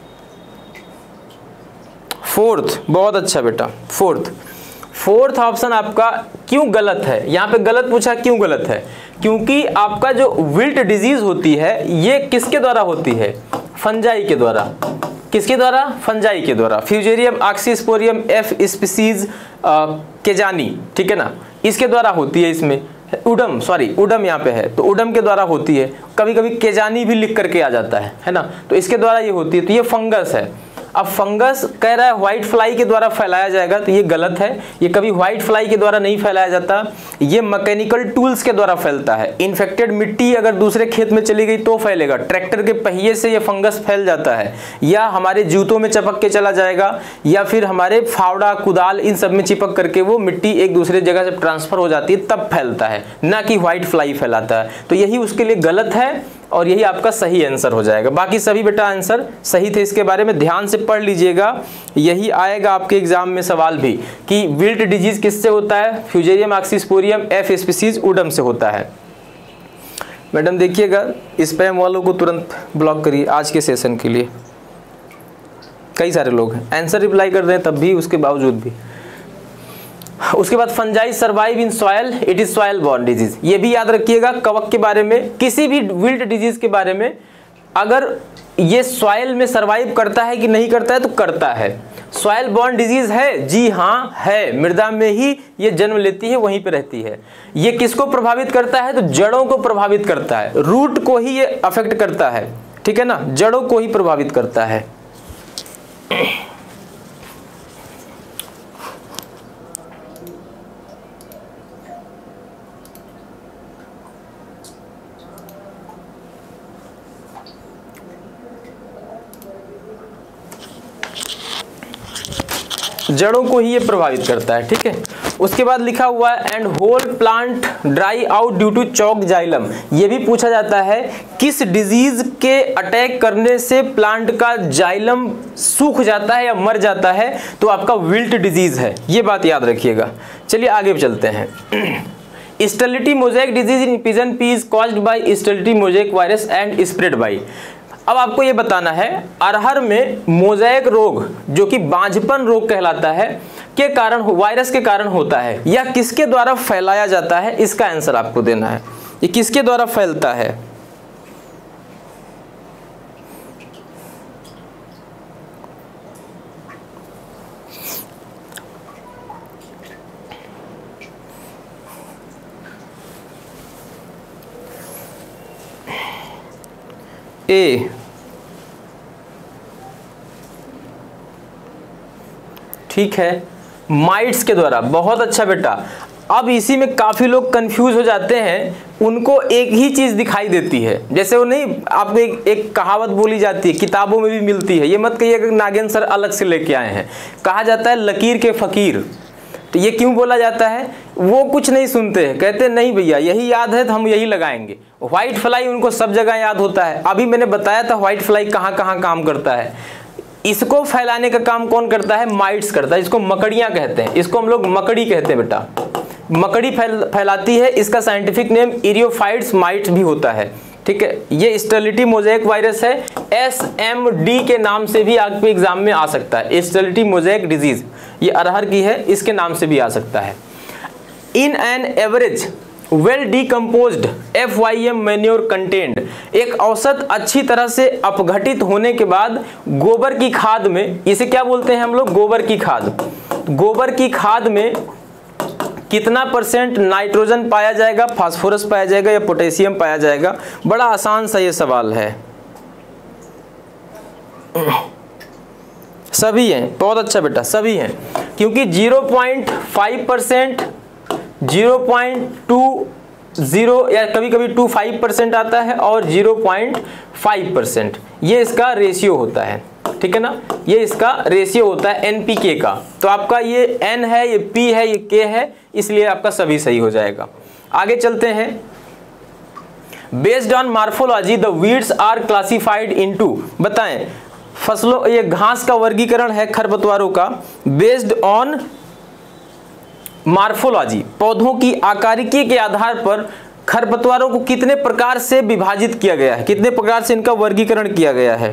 फोर्थ, बहुत अच्छा बेटा, फोर्थ फोर्थ ऑप्शन आपका क्यों गलत है, यहाँ पे गलत पूछा, क्यों गलत है, क्योंकि आपका जो विल्ट डिजीज होती है ये किसके द्वारा होती है? फंजाई के द्वारा। किसके द्वारा? फंजाई के द्वारा। Fusarium oxysporum F species cajani, ठीक है ना, इसके द्वारा होती है। इसमें उडम, सॉरी उडम यहाँ पे है, तो उडम के द्वारा होती है। कभी कभी केजानी भी लिख करके आ जाता है, है ना, तो इसके द्वारा ये होती है। तो ये फंगस है। अब फंगस कह रहा है व्हाइट फ्लाई के द्वारा फैलाया जाएगा, तो ये गलत है। ये कभी व्हाइट फ्लाई के द्वारा नहीं फैलाया जाता, ये मैकेनिकल टूल्स के द्वारा फैलता है। इन्फेक्टेड मिट्टी अगर दूसरे खेत में चली गई तो फैलेगा। ट्रैक्टर के पहिए से ये फंगस फैल जाता है, या हमारे जूतों में चिपक के चला जाएगा, या फिर हमारे फावड़ा कुदाल इन सब में चिपक करके वो मिट्टी एक दूसरे जगह से ट्रांसफर हो जाती है, तब फैलता है, ना कि व्हाइट फ्लाई फैलाता है। तो यही उसके लिए गलत है और यही आपका सही आंसर हो जाएगा। बाकी सभी बेटा आंसर सही थे, इसके बारे में ध्यान से पढ़ लीजिएगा। यही आएगा आपके एग्जाम में सवाल भी कि विल्ट डिजीज किससे होता है? Fusarium oxysporum F species udum से होता है। मैडम देखिएगा, स्पैम वालों को तुरंत ब्लॉक करिए आज के सेशन के लिए। कई सारे लोग हैं, आंसर रिप्लाई कर दें तब भी, उसके बावजूद भी। उसके बाद fungi survive in soil, it is soil borne disease. ये भी याद रखिएगा कवक के बारे में, किसी भी विल्ट डिजीज के बारे में, अगर ये सॉइल में सर्वाइव करता है कि नहीं करता है, तो करता है। सॉइल बॉर्न डिजीज है, जी हाँ है, मृदा में ही ये जन्म लेती है, वहीं पे रहती है। ये किसको प्रभावित करता है? तो जड़ों को प्रभावित करता है, रूट को ही ये अफेक्ट करता है, ठीक है ना, जड़ों को ही प्रभावित करता है। जड़ों को ही ये प्रभावित करता है, ठीक है। उसके बाद लिखा हुआ है and whole plant dry out due to choke xylem. ये भी पूछा जाता है किस डिजीज के अटैक करने से प्लांट का जाइलम सूख जाता है या मर जाता है, तो आपका विल्ट डिजीज है, ये बात याद रखिएगा। चलिए आगे चलते हैं। Sterility mosaic disease in pigeon pea is caused by sterility mosaic virus and spread by. अब आपको ये बताना है अरहर में मोज़ेक रोग जो कि बांझपन रोग कहलाता है के कारण, वायरस के कारण होता है, या किसके द्वारा फैलाया जाता है, इसका आंसर आपको देना है। ये किसके द्वारा फैलता है? ए, ठीक है, माइट्स के द्वारा। बहुत अच्छा बेटा। अब इसी में काफी लोग कंफ्यूज हो जाते हैं, उनको एक ही चीज दिखाई देती है। जैसे वो नहीं, आपको एक, एक कहावत बोली जाती है, किताबों में भी मिलती है, ये मत कहिए कि नागेंद्र सर अलग से लेके आए हैं। कहा जाता है लकीर के फकीर। तो ये क्यों बोला जाता है? वो कुछ नहीं सुनते हैं, कहते नहीं भैया यही याद है तो हम यही लगाएंगे। व्हाइट फ्लाई उनको सब जगह याद होता है। अभी मैंने बताया था व्हाइट फ्लाई कहाँ कहाँ काम करता है। इसको फैलाने का काम कौन करता है? माइट्स करता है। इसको मकड़ियां कहते हैं, इसको हम लोग मकड़ी कहते हैं बेटा। मकड़ी फैल फैलाती है, इसका साइंटिफिक नेम इरियोफाइट्स माइट्स भी होता है, ठीक है। ये स्टेरिलिटी मोज़ेक वायरस है, एस एम डी के नाम से भी आपके एग्जाम में आ सकता है। स्टेरिलिटी मोज़ेक डिजीज, ये अरहर की है, इसके नाम से भी आ सकता है। In an average well decomposed F Y M manure content, एक औसत अच्छी तरह से अपघटित होने के बाद गोबर की खाद में, इसे क्या बोलते हैं हम लोग? गोबर की खाद। गोबर की खाद में कितना परसेंट नाइट्रोजन पाया जाएगा, फास्फोरस पाया जाएगा या पोटेशियम पाया जाएगा? बड़ा आसान सा ये सवाल है। सभी हैं, बहुत अच्छा बेटा, सभी हैं, क्योंकि zero point five percent, zero point two zero या कभी कभी टू फाइव परसेंट आता है और ज़ीरो पॉइंट फाइव परसेंट, ये इसका रेशियो होता है, ठीक है ना। ये इसका रेशियो होता है एन पी के का। तो आपका ये एन है, ये पी है, ये के है, इसलिए आपका सभी सही हो जाएगा। आगे चलते हैं। Based on morphology the weeds are classified into, बताएं फसलों, ये घास का वर्गीकरण है खरपतवारों का। बेस्ड ऑन मार्फोलॉजी, पौधों की आकारिकी के आधार पर खरपतवारों को कितने प्रकार से विभाजित किया गया है, कितने प्रकार से इनका वर्गीकरण किया गया है?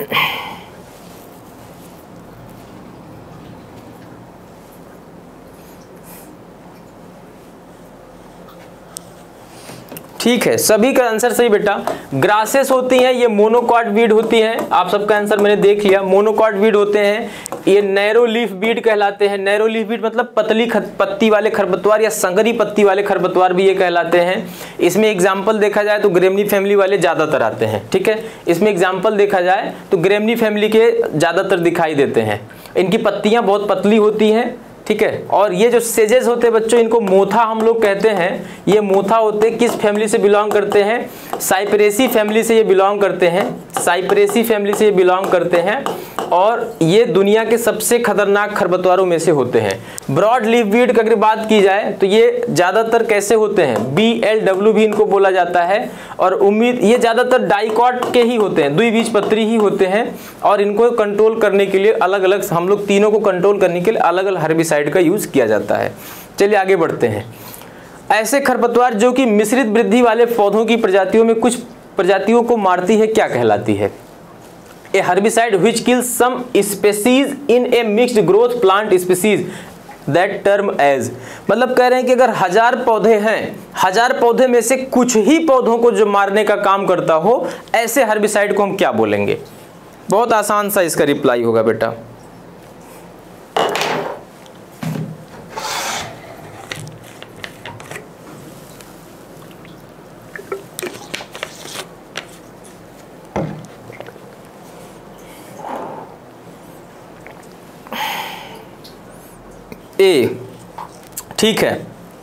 ठीक है, सभी का आंसर सही बेटा। ग्रासेस होती हैं, ये मोनोकॉट वीड होती हैं। आप सबका आंसर मैंने देख लिया, मोनोकॉट वीड होते हैं। ये नैरो लीफ वीड कहलाते हैं। नैरो लीफ वीड मतलब पतली पत्ती वाले खरपतवार या संगरी पत्ती वाले खरपतवार भी ये कहलाते हैं। इसमें एग्जाम्पल देखा जाए तो ग्रेमनी फैमिली वाले ज्यादातर आते हैं। ठीक है, इसमें एग्जाम्पल देखा जाए तो ग्रेमनी फैमिली के ज्यादातर दिखाई देते हैं। इनकी पत्तियां बहुत पतली होती हैं। ठीक है, और ये जो सेजेस होते हैं बच्चों, इनको मोथा हम लोग कहते हैं। ये मोथा होते किस फैमिली से बिलोंग करते हैं? साइप्रेसी फैमिली से ये बिलोंग करते हैं। साइप्रेसी फैमिली से ये बिलोंग करते हैं और ये दुनिया के सबसे खतरनाक खरपतवारों में से होते हैं। ब्रॉड लीफ वीड की अगर बात की जाए तो ये ज्यादातर कैसे होते हैं? बी एल डब्ल्यू भी इनको बोला जाता है। और उम्मीद ये ज्यादातर डाइकॉट के ही होते हैं, द्विबीजपत्री ही होते हैं। और इनको कंट्रोल करने के लिए अलग अलग, हम लोग तीनों को कंट्रोल करने के लिए अलग अलग हर्बिसाइड का यूज किया जाता है। चलिए आगे बढ़ते हैं। ऐसे खरपतवार जो कि मिश्रित वृद्धि वाले पौधों की प्रजातियों में कुछ प्रजातियों को मारती है, क्या कहलाती है? A herbicide which kills some species in a mixed growth plant species that term as. मतलब कह रहे हैं कि अगर हजार पौधे हैं, हजार पौधे में से कुछ ही पौधों को जो मारने का काम करता हो, ऐसे हर्बिसाइड को हम क्या बोलेंगे? बहुत आसान सा इसका रिप्लाई होगा बेटा। ए, ठीक है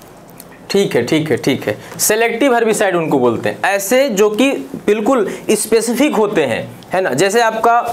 ठीक है ठीक है ठीक है सेलेक्टिव हर्बिसाइड उनको बोलते हैं, ऐसे जो कि बिल्कुल स्पेसिफिक होते हैं, है ना। जैसे आपका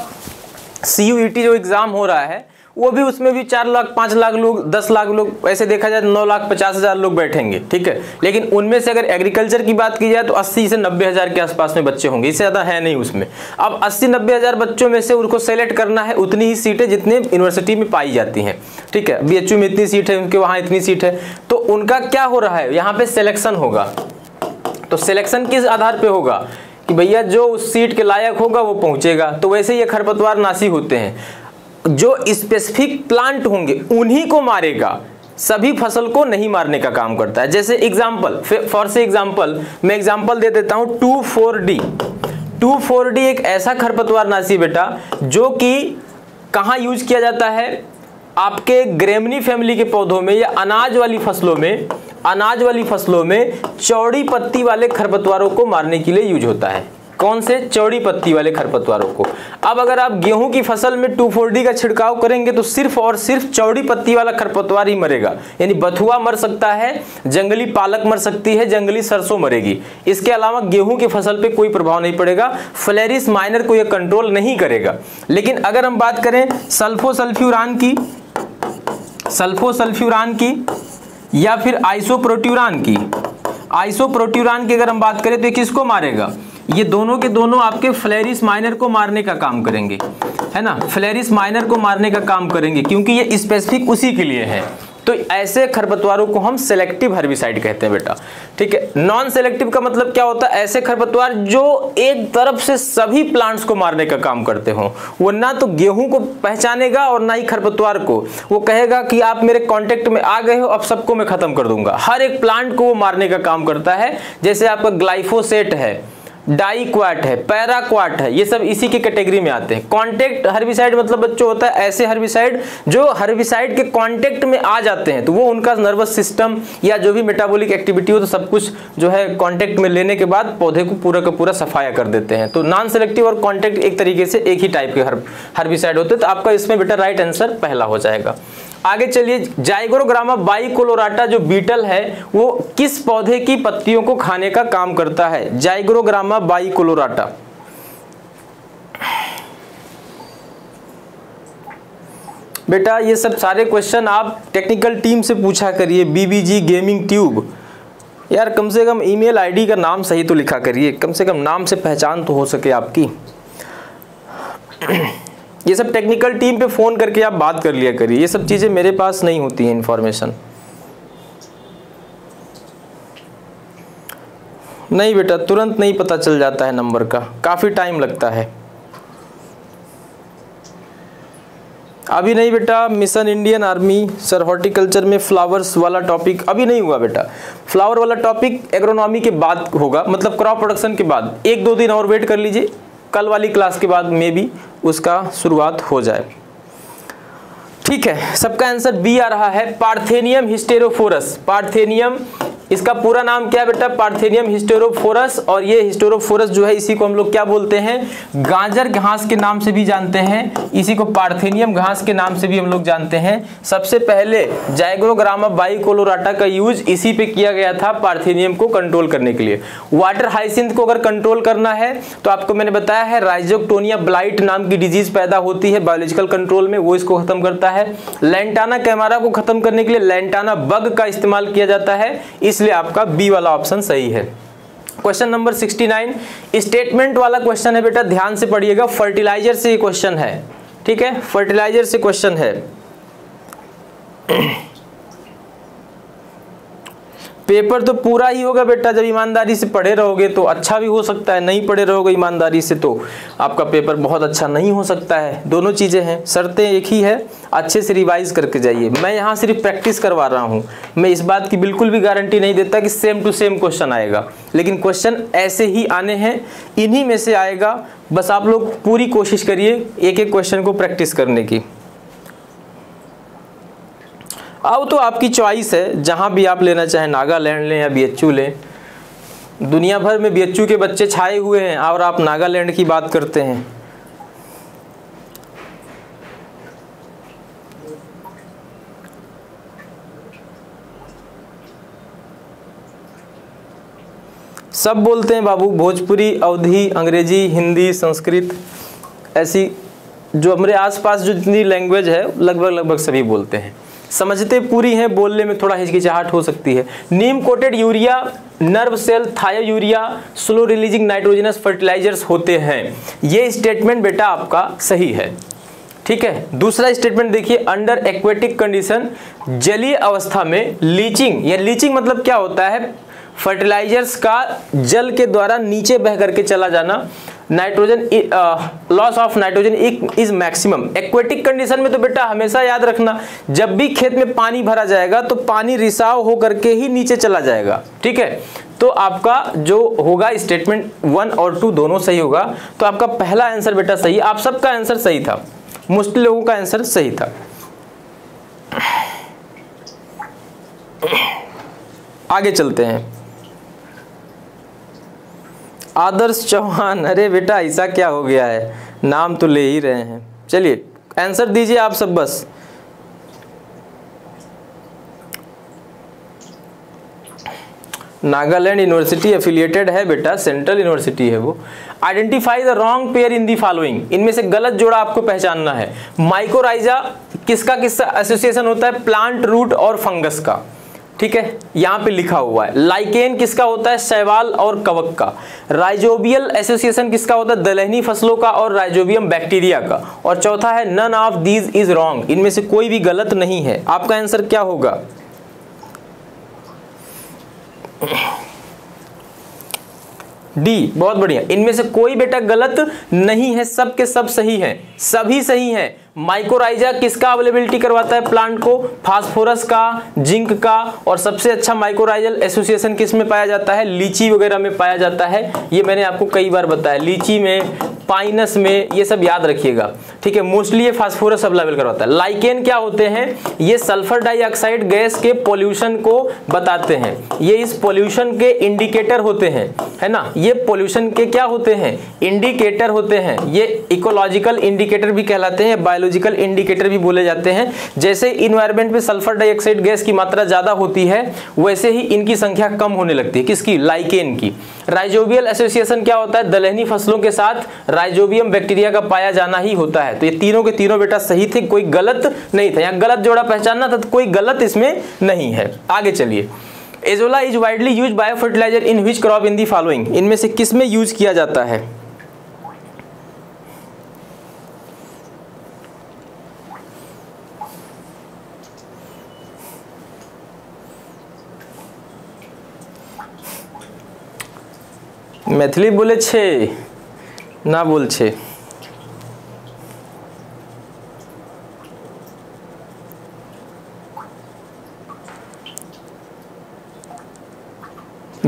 सी यू ई टी जो एग्जाम हो रहा है, वो भी उसमें भी चार लाख पाँच लाख लोग, दस लाख लोग, ऐसे देखा जाए नौ लाख पचास हजार लोग बैठेंगे। ठीक है, लेकिन उनमें से अगर एग्रीकल्चर की बात की जाए तो अस्सी से नब्बे हजार के आसपास में बच्चे होंगे, इससे ज़्यादा है नहीं उसमें। अब अस्सी नब्बे हजार बच्चों में से उनको सेलेक्ट करना है उतनी ही सीटें जितने यूनिवर्सिटी में पाई जाती हैं। ठीक है, बी एच यू में इतनी सीट है, उनके वहाँ इतनी सीट है, तो उनका क्या हो रहा है, यहाँ पे सिलेक्शन होगा। तो सिलेक्शन किस आधार पर होगा कि भैया जो उस सीट के लायक होगा वो पहुँचेगा। तो वैसे ये खरपतवार नाशी होते हैं, जो स्पेसिफिक प्लांट होंगे उन्हीं को मारेगा, सभी फसल को नहीं मारने का काम करता है। जैसे एग्जांपल, फॉर से एग्जांपल मैं एग्जांपल दे देता हूं, two four D. Two four D एक ऐसा खरपतवार नाशी बेटा जो कि कहां यूज किया जाता है? आपके ग्रेमनी फैमिली के पौधों में या अनाज वाली फसलों में, अनाज वाली फसलों में चौड़ी पत्ती वाले खरपतवारों को मारने के लिए यूज होता है। कौन से? चौड़ी पत्ती वाले खरपतवारों को। अब अगर आप गेहूं की फसल में टू फोर डी का छिड़काव करेंगे तो सिर्फ और सिर्फ चौड़ी पत्ती वाला खरपतवार ही मरेगा, यानी बथुआ मर सकता है, जंगली पालक मर सकती है, जंगली सरसों मरेगी। इसके अलावा गेहूं की फसल पे कोई प्रभाव नहीं पड़ेगा, फ्लेरिस माइनर को यह कंट्रोल नहीं करेगा। लेकिन अगर हम बात करें सल्फोसल्फ्यूरान की, सल्फोसल्फ्यूरान की या फिर आइसोप्रोट्यूरान की, आइसोप्रोट्यूरान की अगर हम बात करें तो ये किसको मारेगा? ये दोनों के दोनों आपके फ्लेरिस माइनर को मारने का काम करेंगे, है ना। फ्लेरिस माइनर को मारने का काम करेंगे क्योंकि ये स्पेसिफिक उसी के लिए है। तो ऐसे खरपतवारों को हम सेलेक्टिव हर्बिसाइड कहते हैं बेटा। ठीक है, नॉन सेलेक्टिव का मतलब क्या होता है? ऐसे खरपतवार जो एक तरफ से सभी प्लांट्स को मारने का काम करते हो। वो ना तो गेहूं को पहचानेगा और ना ही खरपतवार को। वो कहेगा कि आप मेरे कांटेक्ट में आ गए हो, अब सबको मैं खत्म कर दूंगा। हर एक प्लांट को वो मारने का काम करता है। जैसे आपका ग्लाइफोसेट है, डाइक्वाट है, पैराक्वाट है, ये सब इसी की कैटेगरी में आते हैं। कॉन्टेक्ट हर्बिसाइड मतलब बच्चों होता है ऐसे हर्बिसाइड जो हर्बिसाइड के कांटेक्ट में आ जाते हैं, तो वो उनका नर्वस सिस्टम या जो भी मेटाबॉलिक एक्टिविटी हो तो सब कुछ जो है कांटेक्ट में लेने के बाद पौधे को पूरा का पूरा सफाया कर देते हैं। तो नॉन सेलेक्टिव और कांटेक्ट एक तरीके से एक ही टाइप के हर्बिसाइड होते हैं। तो आपका इसमें बेटा राइट आंसर पहला हो जाएगा। आगे चलिए, जाइगोरोग्रामा बाइकोलोराटा जो बीटल है वो किस पौधे की पत्तियों को खाने का काम करता है? जाइगोरोग्रामा बाइकोलोराटा। बेटा ये सब सारे क्वेश्चन आप टेक्निकल टीम से पूछा करिए। बीबीजी गेमिंग ट्यूब, यार कम से कम ईमेल आईडी का नाम सही तो लिखा करिए, कम से कम नाम से पहचान तो हो सके आपकी। ये सब टेक्निकल टीम पे फ़ोन करके आप बात कर लिया करिए, ये सब चीज़ें मेरे पास नहीं होती हैं इन्फॉर्मेशन। नहीं बेटा तुरंत नहीं पता चल जाता है नंबर का, काफ़ी टाइम लगता है। अभी नहीं बेटा, mission Indian army sir horticulture में फ्लावर्स वाला टॉपिक अभी नहीं हुआ बेटा। फ्लावर वाला टॉपिक एग्रोनॉमी के बाद होगा, मतलब क्रॉप प्रोडक्शन के बाद। एक दो दिन और वेट कर लीजिए, कल वाली क्लास के बाद में भी उसका शुरुआत हो जाए। ठीक है, सबका आंसर बी आ रहा है, पार्थेनियम हिस्टेरोफोरस। पार्थेनियम, इसका पूरा नाम क्या है बेटा? Parthenium hysterophorus. और ये हिस्टेरोफोरस जो है इसी को हम लोग क्या बोलते हैं? गाजर घास के नाम से भी जानते हैं, इसी को पार्थेनियम घास के नाम से भी हम लोग जानते हैं। सबसे पहले जाइग्रोग्रामा बाइकोलोराटा का यूज इसी पे किया गया था पार्थेनियम को कंट्रोल करने के लिए। वाटर हाइसिंथ को अगर कंट्रोल करना है तो आपको मैंने बताया है राइजोक्टोनिया ब्लाइट नाम की डिजीज पैदा होती है बायोलॉजिकल कंट्रोल में, वो इसको खत्म करता है। लैंटाना कैमारा को खत्म करने के लिए लैंटाना बग का इस्तेमाल किया जाता है, इसलिए आपका बी वाला ऑप्शन सही है। Question number sixty nine statement वाला क्वेश्चन है बेटा, ध्यान से पढ़िएगा। फर्टिलाइजर से ये क्वेश्चन है, ठीक है, फर्टिलाइजर से क्वेश्चन है। पेपर तो पूरा ही होगा बेटा, जब ईमानदारी से पढ़े रहोगे तो अच्छा भी हो सकता है, नहीं पढ़े रहोगे ईमानदारी से तो आपका पेपर बहुत अच्छा नहीं हो सकता है। दोनों चीज़ें हैं, शर्तें एक ही है, अच्छे से रिवाइज करके जाइए। मैं यहाँ सिर्फ प्रैक्टिस करवा रहा हूँ, मैं इस बात की बिल्कुल भी गारंटी नहीं देता कि सेम टू सेम क्वेश्चन आएगा, लेकिन क्वेश्चन ऐसे ही आने हैं, इन्हीं में से आएगा। बस आप लोग पूरी कोशिश करिए एक एक क्वेश्चन को प्रैक्टिस करने की। अब तो आपकी चॉइस है, जहां भी आप लेना चाहें, नागालैंड लें या बीएचयू लें। दुनिया भर में बीएचयू के बच्चे छाए हुए हैं और आप नागालैंड की बात करते हैं। सब बोलते हैं बाबू, भोजपुरी, अवधी, अंग्रेजी, हिंदी, संस्कृत, ऐसी जो हमारे आसपास जो जितनी लैंग्वेज है लगभग लगभग सभी बोलते हैं, समझते पूरी हैं, बोलने में थोड़ा हिचकिचाहट हो सकती है। Neem coated urea, nerve cell thiourea, slow releasing nitrogenous fertilisers होते हैं। ये स्टेटमेंट बेटा आपका सही है, ठीक है। दूसरा स्टेटमेंट देखिए, अंडर एक्वेटिक कंडीशन, जलीय अवस्था में लीचिंग, या लीचिंग मतलब क्या होता है? फर्टिलाइजर्स का जल के द्वारा नीचे बह करके चला जाना, nitrogen loss of nitrogen is maximum. Aquatic condition में तो बेटा हमेशा याद रखना, जब भी खेत में पानी भरा जाएगा तो पानी रिसाव हो करके ही नीचे चला जाएगा, ठीक है। तो आपका जो होगा स्टेटमेंट वन और टू दोनों सही होगा। तो आपका पहला आंसर बेटा सही, आप सबका आंसर सही था, मोस्टली लोगों का आंसर सही था। आगे चलते हैं। आदर्श चौहान, अरे बेटा ऐसा क्या हो गया है, नाम तो ले ही रहे हैं। चलिए आंसर दीजिए आप सब बस। नागालैंड यूनिवर्सिटी एफिलिएटेड है बेटा, सेंट्रल यूनिवर्सिटी है वो। Identify the wrong pair in the following, इनमें से गलत जोड़ा आपको पहचानना है। माइकोराइजा किसका किसका एसोसिएशन होता है? प्लांट, रूट और फंगस का, ठीक है, यहाँ पे लिखा हुआ है। लाइकेन किसका होता है? शैवाल और कवक का। राइजोबियल एसोसिएशन किसका होता है? दलहनी फसलों का और राइजोबियम बैक्टीरिया का। और चौथा है none of these is wrong, इनमें से कोई भी गलत नहीं है। आपका आंसर क्या होगा? डी, बहुत बढ़िया, इनमें से कोई बेटा गलत नहीं है, सब के सब सही हैं, सभी सही हैं। माइकोराइजा किसका अवेलेबिलिटी करवाता है प्लांट को? फास्फोरस का, जिंक का। और सबसे अच्छा माइकोराइजल एसोसिएशन किस में पाया जाता है? लीची वगैरह में पाया जाता है। ये मैंने आपको कई बार बताया, लीची में, पाइनस में, ये सब याद रखिएगा, ठीक है। मोस्टली ये फास्फोरस अवेलेबल करवाता है। लाइकेन क्या होते हैं? ये सल्फर डाइऑक्साइड गैस के पोल्यूशन को बताते हैं, ये इस पोल्यूशन के इंडिकेटर होते हैं, है ना। ये पोल्यूशन के क्या होते हैं? इंडिकेटर होते हैं। ये इकोलॉजिकल इंडिकेटर भी कहलाते हैं, बायोलॉजिकल इंडिकेटर भी बोले जाते हैं। जैसे इन्वायरमेंट में सल्फर डाइऑक्साइड गैस की मात्रा ज्यादा होती है, वैसे ही इनकी संख्या कम होने लगती है। किसकी? लाइकेन की। राइजोबियल एसोसिएशन क्या होता है? दलहनी फसलों के साथ राइजोबियम बैक्टीरिया का पाया जाना ही होता है। तो ये तीनों के तीनों बेटा सही थे, कोई गलत नहीं था। यहाँ गलत जोड़ा पहचानना था, तो कोई गलत इसमें नहीं है। आगे चलिए। Azolla is widely used bio fertiliser in which crop in the following, इनमें से किस में यूज किया जाता है? मैथिली बोले छे ना बोल छे।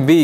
बी।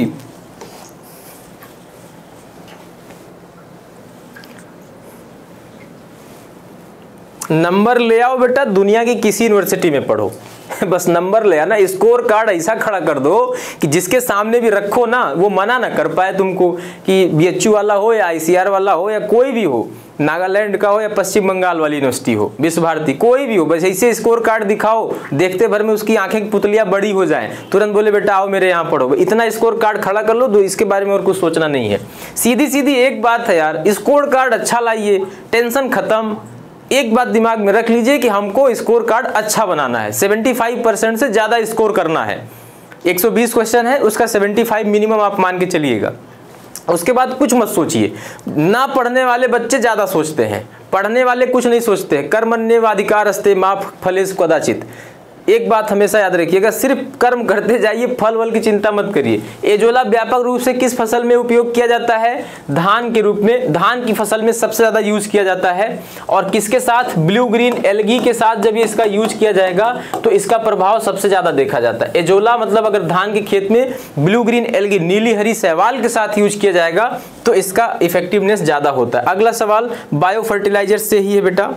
नंबर ले आओ बेटा, दुनिया की किसी यूनिवर्सिटी में पढ़ो, बस नंबर ले आना, स्कोर कार्ड ऐसा खड़ा कर दो कि जिसके सामने भी रखो ना वो मना ना कर पाए तुमको, कि बीएचयू वाला हो या आईसीआर वाला हो या कोई भी हो, नागालैंड का हो या पश्चिम बंगाल वाली यूनिवर्सिटी हो, विश्व भारती, कोई भी हो, बस ऐसे स्कोर कार्ड दिखाओ, देखते भर में उसकी आंखें की पुतलियां बड़ी हो जाएं, तुरंत बोले बेटा आओ मेरे यहाँ पढ़ो। इतना स्कोर कार्ड खड़ा कर लो, तो इसके बारे में और कुछ सोचना नहीं है। सीधी सीधी एक बात है यार, स्कोर कार्ड अच्छा लाइए, टेंशन खत्म। एक बात दिमाग में रख लीजिए कि हमको स्कोर कार्ड अच्छा बनाना है, पचहत्तर परसेंट से ज्यादा स्कोर करना है। एक सौ बीस क्वेश्चन है, उसका पचहत्तर मिनिमम आप मान के चलिएगा। उसके बाद कुछ मत सोचिए। ना पढ़ने वाले बच्चे ज्यादा सोचते हैं, पढ़ने वाले कुछ नहीं सोचते हैं। कर्मण्येवाधिकारस्ते मा फलेषु कदाचित्। एक बात हमेशा याद रखिएगा, सिर्फ कर्म करते जाइए, फल वल की चिंता मत करिए। एजोला व्यापक रूप से किस फसल में उपयोग किया जाता है? धान के रूप में, धान की फसल में सबसे ज्यादा यूज किया जाता है। और किसके साथ? ब्लू ग्रीन एल्गी के साथ जब ये इसका यूज किया जाएगा तो इसका प्रभाव सबसे ज्यादा देखा जाता है। एजोला मतलब अगर धान के खेत में ब्लू ग्रीन एल्गी, नीली हरी शैवाल के साथ यूज किया जाएगा तो इसका इफेक्टिवनेस ज्यादा होता है। अगला सवाल बायो फर्टिलाइजर से ही है बेटा।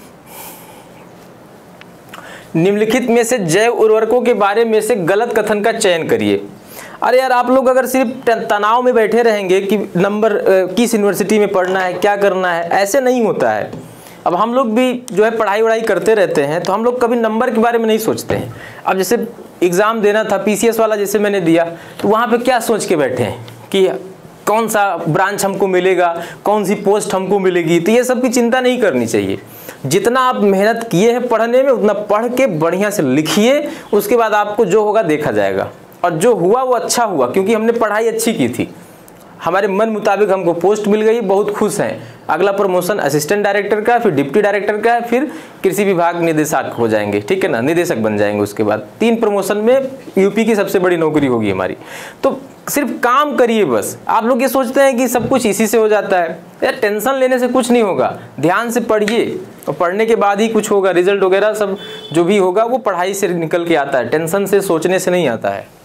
निम्नलिखित में से जैव उर्वरकों के बारे में से गलत कथन का चयन करिए। अरे यार आप लोग अगर सिर्फ तनाव में बैठे रहेंगे कि नंबर किस यूनिवर्सिटी में पढ़ना है, क्या करना है, ऐसे नहीं होता है। अब हम लोग भी जो है पढ़ाई वढ़ाई करते रहते हैं तो हम लोग कभी नंबर के बारे में नहीं सोचते हैं। अब जैसे एग्ज़ाम देना था पीसीएस वाला जैसे मैंने दिया, तो वहाँ पे क्या सोच के बैठे हैं कि कौन सा ब्रांच हमको मिलेगा, कौन सी पोस्ट हमको मिलेगी। तो ये सब की चिंता नहीं करनी चाहिए। जितना आप मेहनत किए हैं पढ़ने में उतना पढ़ के बढ़िया से लिखिए, उसके बाद आपको जो होगा देखा जाएगा। और जो हुआ वो अच्छा हुआ, क्योंकि हमने पढ़ाई अच्छी की थी, हमारे मन मुताबिक हमको पोस्ट मिल गई, बहुत खुश हैं। अगला प्रमोशन असिस्टेंट डायरेक्टर का, फिर डिप्टी डायरेक्टर का है, फिर कृषि विभाग निदेशक हो जाएंगे, ठीक है ना, निदेशक बन जाएंगे। उसके बाद तीन प्रमोशन में यूपी की सबसे बड़ी नौकरी होगी हमारी। तो सिर्फ काम करिए बस। आप लोग ये सोचते हैं कि सब कुछ इसी से हो जाता है, यार टेंशन लेने से कुछ नहीं होगा। ध्यान से पढ़िए और पढ़ने के बाद ही कुछ होगा, रिजल्ट वगैरह सब जो भी होगा वो पढ़ाई से निकल के आता है, टेंशन से सोचने से नहीं आता है।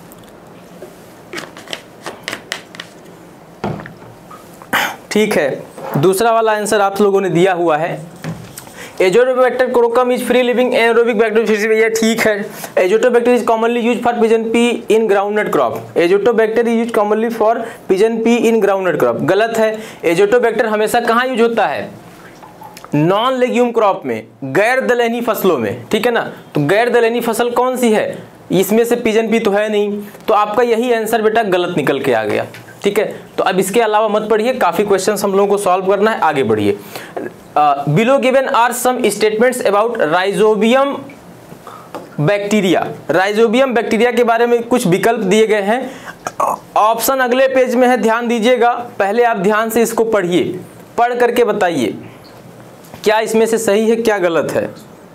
ठीक है, दूसरा वाला आंसर आप लोगों ने दिया हुआ है। Azotobacter chroococcum is free living aerobic bacteria. ये ठीक है। Azotobacter is commonly use for pigeon pea in groundnut crop. Azotobacter is use commonly for pigeon pea in groundnut crop. गलत है। एजोटोबैक्टर हमेशा कहाँ यूज होता है? नॉन लेग्यूम क्रॉप में, गैर दलहनी फसलों में, ठीक है ना। तो गैर दलहनी फसल कौन सी है? इसमें से पिजन पी तो है नहीं, तो आपका यही आंसर बेटा गलत निकल के आ गया, ठीक है। तो अब इसके अलावा मत पढ़िए, काफी क्वेश्चंस हम लोगों को सॉल्व करना है, आगे बढ़िए। Below given are some statements about rhizobium bacteria. Rhizobium bacteria के बारे में कुछ विकल्प दिए गए हैं, ऑप्शन अगले पेज में है, ध्यान दीजिएगा। पहले आप ध्यान से इसको पढ़िए, पढ़ करके बताइए क्या इसमें से सही है क्या गलत है।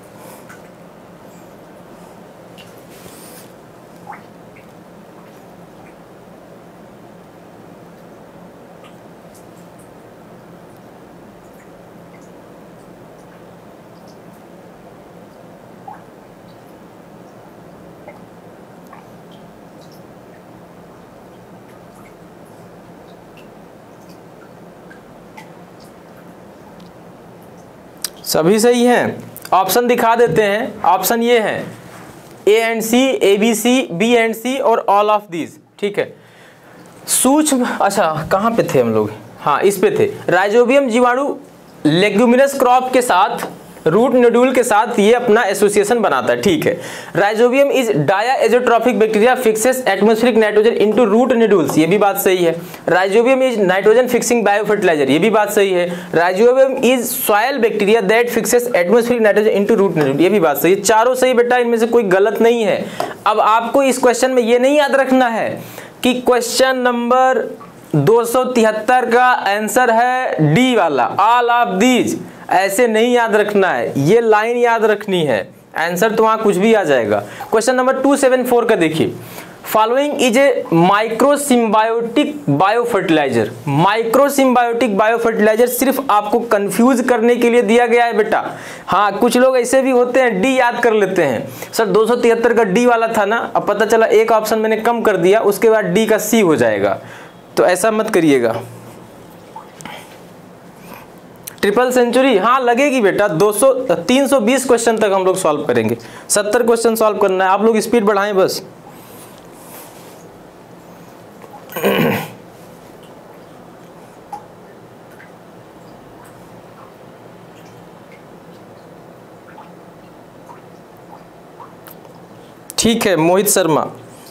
सभी सही हैं। ऑप्शन दिखा देते हैं। ऑप्शन ये हैं A and C, A B C, B and C और ऑल ऑफ दीज, ठीक है। सूक्ष्म, अच्छा कहाँ पे थे हम लोग? हाँ इस पे थे। राइजोबियम जीवाणु लेग्यूमिनस क्रॉप के साथ, रूट नोड्यूल के साथ ये अपना एसोसिएशन बनाता है, ठीक है। Rhizobium is diazotrophic bacteria fixes atmospheric nitrogen into root nodules, ये भी बात सही है। Rhizobium is nitrogen fixing biofertiliser, ये भी बात सही है। Rhizobium is soil bacteria that fixes atmospheric nitrogen into root nodule, ये भी बात सही है। चारों सही बेटा, इनमें से कोई गलत नहीं है। अब आपको इस क्वेश्चन में ये नहीं याद रखना है कि क्वेश्चन नंबर दो सौ तिहत्तर का आंसर है डी वाला, ऑल ऑफ दीज, ऐसे नहीं याद रखना है, ये लाइन याद रखनी है। आंसर तो वहां कुछ भी आ जाएगा। क्वेश्चन नंबर दो सौ चौहत्तर का देखिए, following is a microsymbiotic biofertiliser. Microsymbiotic biofertiliser सिर्फ आपको कंफ्यूज करने के लिए दिया गया है बेटा। हाँ, कुछ लोग ऐसे भी होते हैं डी याद कर लेते हैं, सर दो सौ तिहत्तर का डी वाला था ना, अब पता चला एक ऑप्शन मैंने कम कर दिया, उसके बाद डी का सी हो जाएगा, तो ऐसा मत करिएगा। ट्रिपल सेंचुरी हाँ लगेगी बेटा, दो सौ तीन सौ बीस क्वेश्चन तक हम लोग सॉल्व करेंगे, सत्तर क्वेश्चन सॉल्व करना है, आप लोग स्पीड बढ़ाएं बस। ठीक है मोहित शर्मा,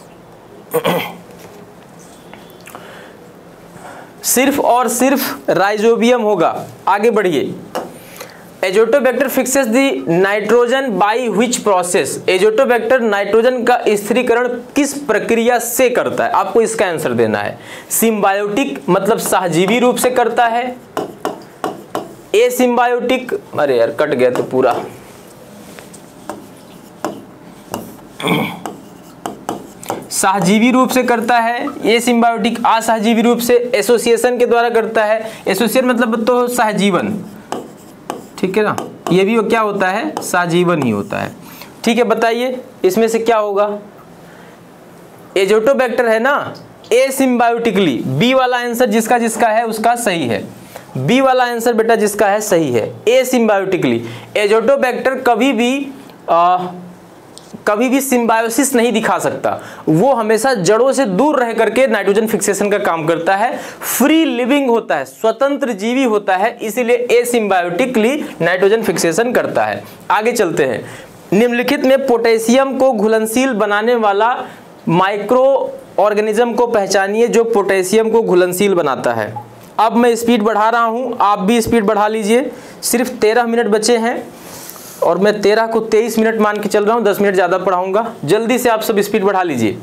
सिर्फ और सिर्फ राइजोबियम होगा। आगे बढ़िए। Azotobacter fixes the nitrogen by which process. Azotobacter nitrogen का स्थिरीकरण किस प्रक्रिया से करता है, आपको इसका आंसर देना है। सिम्बायोटिक मतलब सहजीवी रूप से करता है, ए सिम्बायोटिक, अरे यार कट गया तो पूरा, सहजीवी रूप से करता है, ये सिम्बायोटिक असहजीवी रूप से एसोसिएशन के द्वारा करता है। एसोसिएशन मतलब तो सहजीवन, ठीक है ना, ये भी क्या होता है, सहजीवन ही होता है। ठीक है, बताइए इसमें से क्या होगा। एजोटोबैक्टर है ना, ए सिम्बायोटिकली, बी वाला आंसर जिसका जिसका है उसका सही है, बी वाला आंसर बेटा जिसका है सही है, ए सिम्बायोटिकली। एजोटोबैक्टर कभी भी आ, कभी भी सिम्बायोसिस नहीं दिखा सकता, वो हमेशा जड़ों से दूर रह करके नाइट्रोजन फिक्सेशन का काम करता है, फ्री लिविंग होता है, स्वतंत्र जीवी होता है, इसीलिए एसिम्बायोटिकली नाइट्रोजन फिक्सेशन करता है। आगे चलते हैं। निम्नलिखित में पोटेशियम को घुलनशील बनाने वाला माइक्रो ऑर्गेनिज्म को पहचानिए जो पोटेशियम को घुलनशील बनाता है। अब मैं स्पीड बढ़ा रहा हूं, आप भी स्पीड बढ़ा लीजिए, सिर्फ तेरह मिनट बचे हैं और मैं तेरह को तेईस मिनट मान के चल रहा हूं, दस मिनट ज्यादा पढ़ाऊंगा, जल्दी से आप सब स्पीड बढ़ा लीजिए।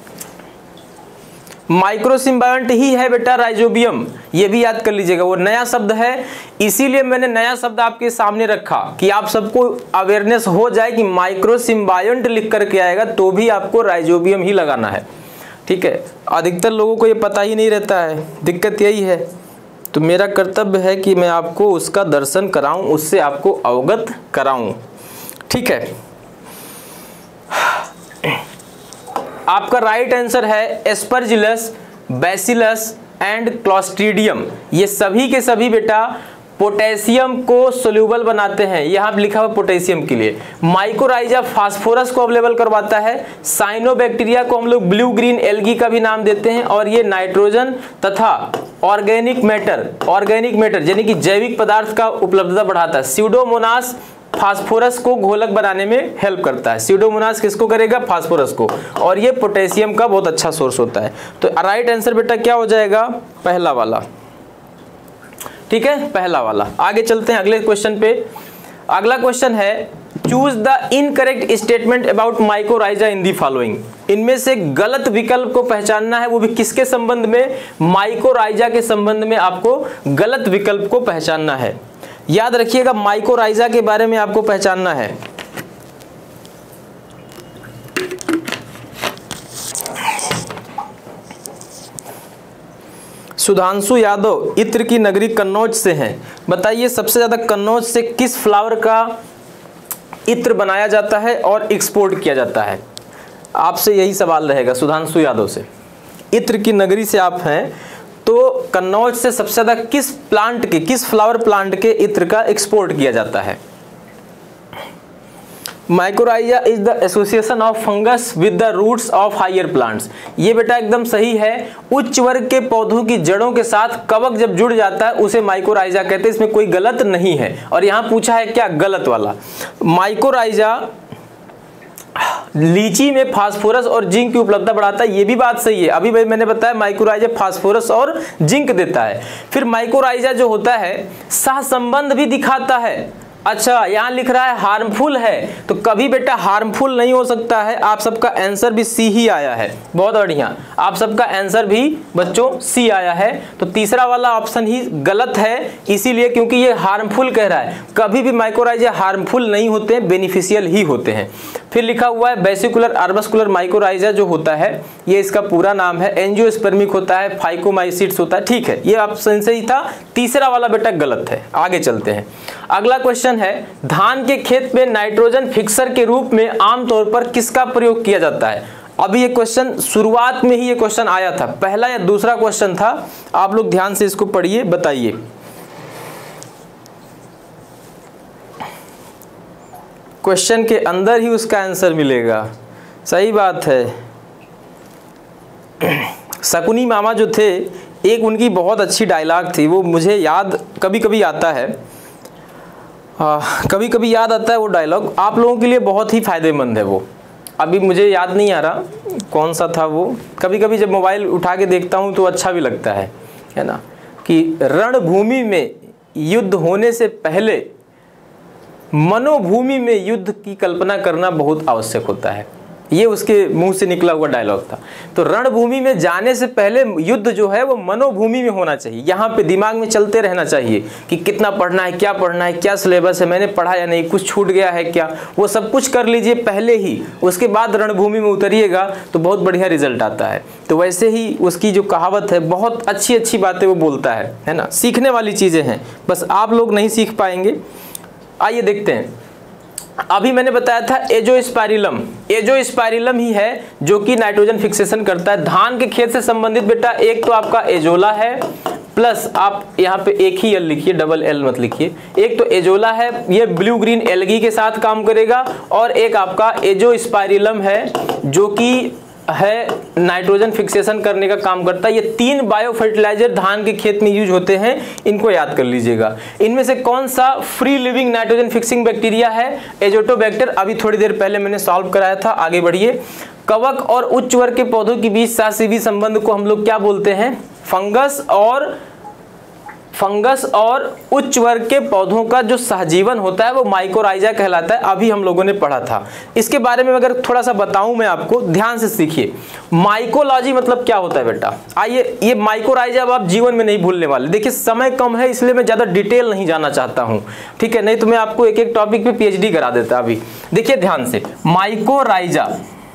माइक्रोसिम्बायोंट ही है बेटा राइजोबियम, ये भी याद कर लीजिएगा, वो नया शब्द है, इसीलिए मैंने नया शब्द आपके सामने रखा कि आप सबको अवेयरनेस हो जाए कि माइक्रोसिम्बायोंट लिख करके आएगा तो भी आपको राइजोबियम ही लगाना है। ठीक है, अधिकतर लोगों को ये पता ही नहीं रहता है, दिक्कत यही है, तो मेरा कर्तव्य है कि मैं आपको उसका दर्शन कराऊं, उससे आपको अवगत कराऊं। ठीक है, आपका राइट आंसर है एस्परजिलस, बैसिलस एंड क्लॉस्ट्रीडियम। ये सभी के सभी बेटा पोटेशियम को सोल्यूबल बनाते हैं, यहाँ लिखा हुआ पोटेशियम के लिए। माइकोराइजा फास्फोरस को अवेलेबल करवाता है, साइनोबैक्टीरिया को हम लोग ब्लू ग्रीन एल्गी का भी नाम देते हैं, और ये नाइट्रोजन तथा ऑर्गेनिक मैटर, ऑर्गेनिक मैटर यानी कि जैविक पदार्थ का उपलब्धता बढ़ाता है। स्यूडोमोनास फास्फोरस को घोलक बनाने में हेल्प करता है। स्यूडोमोनास किसको करेगा, फास्फोरस को, और ये पोटेशियम का बहुत अच्छा सोर्स होता है। तो राइट आंसर बेटा क्या हो जाएगा, पहला वाला। ठीक है, पहला वाला। आगे चलते हैं अगले क्वेश्चन पे। अगला क्वेश्चन है choose the incorrect statement about mycorrhiza in the following. इनमें से गलत विकल्प को पहचानना है, वो भी किसके संबंध में, माइकोराइजा के संबंध में आपको गलत विकल्प को पहचानना है। याद रखिएगा माइकोराइजा के बारे में आपको पहचानना है। सुधांशु यादव इत्र की नगरी कन्नौज से हैं, बताइए सबसे ज्यादा कन्नौज से किस फ्लावर का इत्र बनाया जाता है और एक्सपोर्ट किया जाता है। आपसे यही सवाल रहेगा सुधांशु यादव से। इत्र की नगरी से आप हैं तो कन्नौज से सबसे ज्यादा किस प्लांट के, किस फ्लावर प्लांट के इत्र का एक्सपोर्ट किया जाता है। Mycorrhiza is the association of fungus with the roots of higher plants. ये बेटा एकदम सही है, उच्च वर्ग के पौधों की जड़ों के साथ कवक जब जुड़ जाता है उसे माइकोराइजा कहते हैं, इसमें कोई गलत नहीं है। और यहाँ पूछा है क्या, गलत वाला। माइकोराइजा लीची में फास्फोरस और जिंक की उपलब्धता बढ़ाता है, ये भी बात सही है। अभी भाई मैंने बताया माइकोराइजा फास्फोरस और जिंक देता है। फिर माइकोराइजा जो होता है सहसंबंध भी दिखाता है, अच्छा, यहाँ लिख रहा है हार्मफुल है, तो कभी बेटा हार्मफुल नहीं हो सकता है। आप सबका आंसर भी सी ही आया है, बहुत बढ़िया, आप सबका आंसर भी बच्चों सी आया है। तो तीसरा वाला ऑप्शन ही गलत है, इसीलिए क्योंकि ये हार्मफुल कह रहा है। कभी भी माइक्रोराइजा हार्मफुल नहीं होते हैं, बेनिफिशियल ही होते हैं। फिर लिखा हुआ है वेसिकुलर आर्बस्कुलर माइक्रोराइजा जो होता है, ये इसका पूरा नाम है, एंजियोस्पर्मिक होता है, फाइकोमाइसिट्स होता है। ठीक है, ये ऑप्शन सही था, तीसरा वाला बेटा गलत है। आगे चलते हैं, अगला क्वेश्चन है धान के खेत में नाइट्रोजन फिक्सर के रूप में आमतौर पर किसका प्रयोग किया जाता है। अभी ये क्वेश्चन शुरुआत में ही ये क्वेश्चन आया था, पहला या दूसरा क्वेश्चन था, आप लोग ध्यान से इसको पढ़िए, बताइए। क्वेश्चन के अंदर ही उसका आंसर मिलेगा, सही बात है। शकुनी मामा जो थे, एक उनकी बहुत अच्छी डायलॉग थी, वो मुझे याद कभी कभी आता है, आ, कभी कभी याद आता है वो डायलॉग, आप लोगों के लिए बहुत ही फायदेमंद है वो। अभी मुझे याद नहीं आ रहा कौन सा था वो, कभी कभी जब मोबाइल उठा के देखता हूँ तो अच्छा भी लगता है, है ना, कि रणभूमि में युद्ध होने से पहले मनोभूमि में युद्ध की कल्पना करना बहुत आवश्यक होता है। ये उसके मुंह से निकला हुआ डायलॉग था। तो रणभूमि में जाने से पहले युद्ध जो है वो मनोभूमि में होना चाहिए। यहाँ पे दिमाग में चलते रहना चाहिए कि कितना पढ़ना है, क्या पढ़ना है, क्या सिलेबस है, मैंने पढ़ा या नहीं, कुछ छूट गया है क्या, वो सब कुछ कर लीजिए पहले ही, उसके बाद रणभूमि में उतरिएगा तो बहुत बढ़िया रिजल्ट आता है। तो वैसे ही उसकी जो कहावत है, बहुत अच्छी अच्छी बातें वो बोलता है, है ना, सीखने वाली चीज़ें हैं, बस आप लोग नहीं सीख पाएंगे। आइए देखते हैं, अभी मैंने बताया था एजोस्पाइरिलम, एजोस्पाइरिलम ही है जो कि नाइट्रोजन फिक्सेशन करता है। धान के खेत से संबंधित बेटा एक तो आपका एजोला है, प्लस आप यहाँ पे एक ही एल लिखिए, डबल एल मत लिखिए। एक तो एजोला है, ये ब्लू ग्रीन एल्गी के साथ काम करेगा, और एक आपका एजोस्पाइरिलम है जो कि है नाइट्रोजन फिक्सेशन करने का काम करता है। ये तीन बायो फर्टिलाइजर धान के खेत में यूज होते हैं, इनको याद कर लीजिएगा। इनमें से कौन सा free living nitrogen fixing bacteria है, एजोटोबैक्टर, अभी थोड़ी देर पहले मैंने सॉल्व कराया था। आगे बढ़िए, कवक और उच्च वर्ग के पौधों के बीच सहजीवी संबंध को हम लोग क्या बोलते हैं, फंगस और फंगस और उच्च वर्ग के पौधों का जो सहजीवन होता है वो माइकोराइजा कहलाता है। अभी हम लोगों ने पढ़ा था, इसके बारे में अगर थोड़ा सा बताऊं मैं आपको, ध्यान से सीखिए। माइकोलॉजी मतलब क्या होता है बेटा, आइए, ये माइकोराइजा अब आप जीवन में नहीं भूलने वाले। देखिए समय कम है इसलिए मैं ज्यादा डिटेल नहीं जाना चाहता हूं, ठीक है, नहीं तो मैं आपको एक एक टॉपिक पे पीएचडी करा देता। अभी देखिए ध्यान से, माइकोराइजा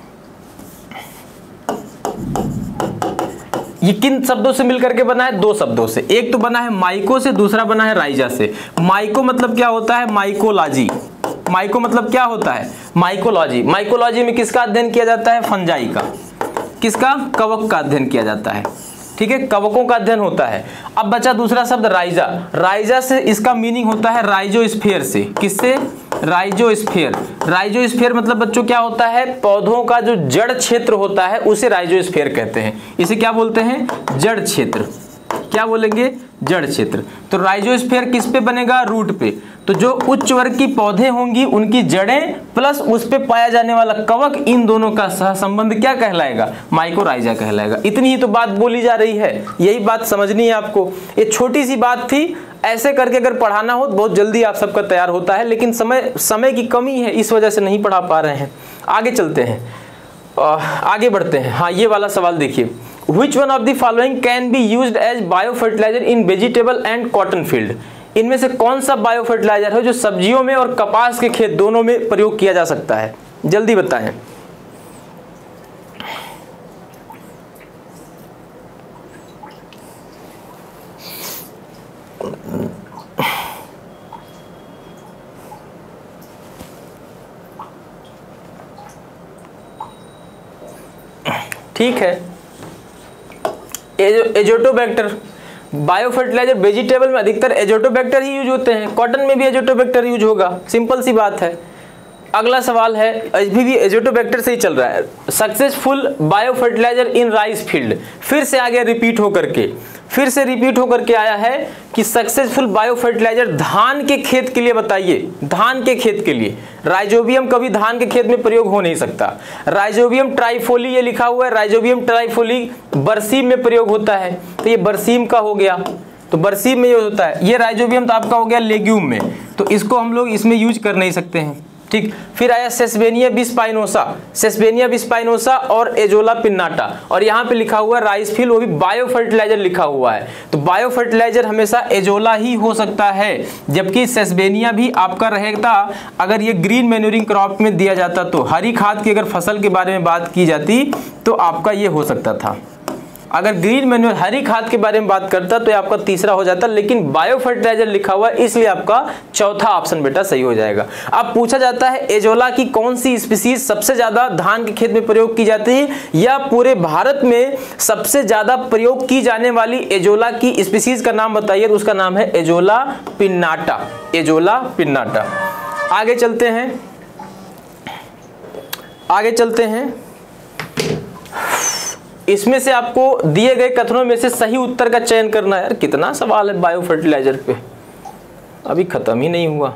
ये किन शब्दों से मिलकर के बना है, दो शब्दों से, एक तो बना है माइको से, दूसरा बना है राइजा से। माइको मतलब क्या होता है, माइकोलॉजी, माइको मतलब क्या होता है, माइकोलॉजी। माइकोलॉजी में किसका अध्ययन किया जाता है, फंजाई का, किसका, कवक का अध्ययन किया जाता है, ठीक है, कवकों का अध्ययन होता है। अब बचा दूसरा शब्द राइजा, राइजा से इसका मीनिंग होता है राइजोस्फीयर से, किससे, राइजोस्फीयर। राइजोस्फीयर मतलब बच्चों क्या होता है, पौधों का जो जड़ क्षेत्र होता है उसे राइजोस्फीयर कहते हैं। इसे क्या बोलते हैं, जड़ क्षेत्र, क्या बोलेंगे, जड़ क्षेत्र। तो राइजोस्फीयर किस पे बनेगा, रूट पे। तो जो उच्च वर्ग की पौधे होंगी उनकी जड़ें प्लस उस पे पाया जाने वाला कवक, इन दोनों का सहसंबंध क्या कहलाएगा, माइकोराइजा कहलाएगा। इतनी ही तो बात बोली जा रही है, यही बात समझनी है आपको। ये छोटी सी बात थी, ऐसे करके अगर पढ़ाना हो तो बहुत जल्दी आप सबका तैयार होता है, लेकिन समय समय की कमी है, इस वजह से नहीं पढ़ा पा रहे हैं। आगे चलते हैं, आगे बढ़ते हैं। हाँ, ये वाला सवाल देखिए, Which one of the following can be used as biofertilizer in vegetable and cotton field? इनमें से कौन सा बायो फर्टिलाइजर है जो सब्जियों में और कपास के खेत दोनों में प्रयोग किया जा सकता है, जल्दी बताएं। ठीक है, एजोटोबैक्टर बायो फर्टिलाइजर वेजिटेबल में अधिकतर एजोटोबैक्टर ही यूज होते हैं, कॉटन में भी एजोटोबैक्टर यूज होगा, सिंपल सी बात है। अगला सवाल है, अभी भी एजोटोबैक्टर से ही चल रहा है, successful bio fertiliser in rice field, फिर से आगे रिपीट होकर के फिर से रिपीट होकर के आया है कि सक्सेसफुल बायो फर्टिलाइजर धान के खेत के लिए बताइए, धान के खेत के लिए। राइजोबियम कभी धान के खेत में प्रयोग हो नहीं सकता। राइजोबियम ट्राइफोली ये लिखा हुआ है, राइजोबियम ट्राइफोली बरसीम में प्रयोग होता है, तो ये बरसीम का हो गया, तो बरसीम में ये होता है। ये राइजोबियम तो आपका हो गया लेग्यूम में, तो इसको हम लोग इसमें यूज कर नहीं सकते हैं, ठीक। फिर आया सेस्बेनिया बिस्पाइनोसा, सेस्बेनिया बिस्पाइनोसा और एजोला पिन्नाटा, और यहाँ पे लिखा हुआ है राइसफिल, वो भी बायो फर्टिलाइजर लिखा हुआ है। तो बायो फर्टिलाइजर हमेशा एजोला ही हो सकता है, जबकि सेस्बेनिया भी आपका रहेगा अगर ये ग्रीन मैन्यूरिंग क्रॉप में दिया जाता। तो हरी खाद की अगर फसल के बारे में बात की जाती तो आपका ये हो सकता था। अगर ग्रीन मैन्यूर हरी खाद के बारे में बात करता तो ये आपका तीसरा हो जाता, लेकिन बायो फर्टिलाइजर लिखा हुआ है इसलिए आपका चौथा ऑप्शन बेटा सही हो जाएगा। अब पूछा जाता है एजोला की कौन सी स्पीसीज सबसे ज्यादा धान के खेत में प्रयोग की जाती है, या पूरे भारत में सबसे ज्यादा प्रयोग की जाने वाली एजोला की स्पीसीज का नाम बताइए। तो उसका नाम है एजोला पिन्नाटा, एजोला पिन्नाटा। आगे चलते हैं, आगे चलते हैं। इसमें से आपको दिए गए कथनों में से सही उत्तर का चयन करना है। यार कितना सवाल है बायो फर्टिलाइजर पे, अभी खत्म ही नहीं हुआ।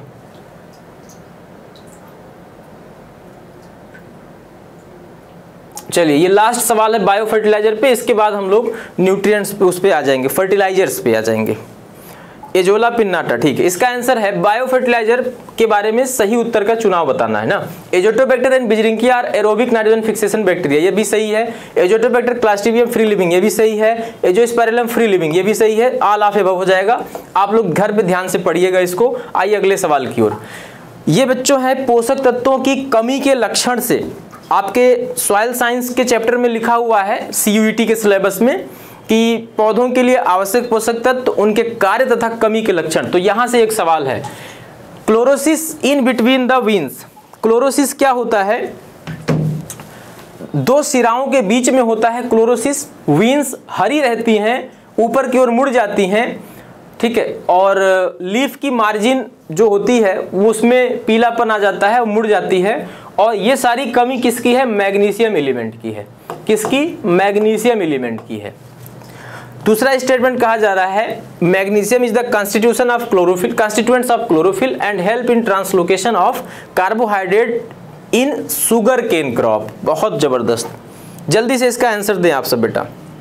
चलिए ये लास्ट सवाल है बायो फर्टिलाइजर पे, इसके बाद हम लोग न्यूट्रिएंट्स पे उस पे आ जाएंगे, फर्टिलाइजर्स पे आ जाएंगे। एजोला पिन्नाटा, ठीक है। इसका आंसर है बायो फर्टिलाइजर के बारे में सही उत्तर का चुनाव बताना है ना। Azotobacter and beijerinckia are aerobic nitrogen fixation bacteria, ये भी सही है। एजोटोबैक्टर क्लास्ट्रीडियम फ्री लिविंग, ये भी सही है। एजोस्पाइरलम फ्री लिविंग, ये भी सही है। ऑल ऑफ अबव हो जाएगा। आप लोग घर पे ध्यान से पढ़िएगा इसको। आइए अगले सवाल की ओर। ये बच्चों है पोषक तत्वों की कमी के लक्षण से, आपके सॉइल साइंस के चैप्टर में लिखा हुआ है सीयूईटी के सिलेबस में कि पौधों के लिए आवश्यक पोषक तत्व, उनके कार्य तथा कमी के लक्षण। तो यहां से एक सवाल है, chlorosis in between the veins. Chlorosis क्या होता है? दो सिराओं के बीच में होता है क्लोरोसिस। वीन्स हरी रहती हैं, ऊपर की ओर मुड़ जाती हैं, ठीक है, और लीफ की मार्जिन जो होती है वो उसमें पीलापन आ जाता है, मुड़ जाती है। और ये सारी कमी किसकी है? मैग्नीशियम एलिमेंट की है। किसकी? मैग्नीशियम एलिमेंट की है। दूसरा स्टेटमेंट कहा जा रहा है magnesium is the constitution of chlorophyll, constituents of chlorophyll and help in translocation of carbohydrate in sugar cane crop. बहुत जबरदस्त, जल्दी से इसका आंसर दें आप सब बेटा।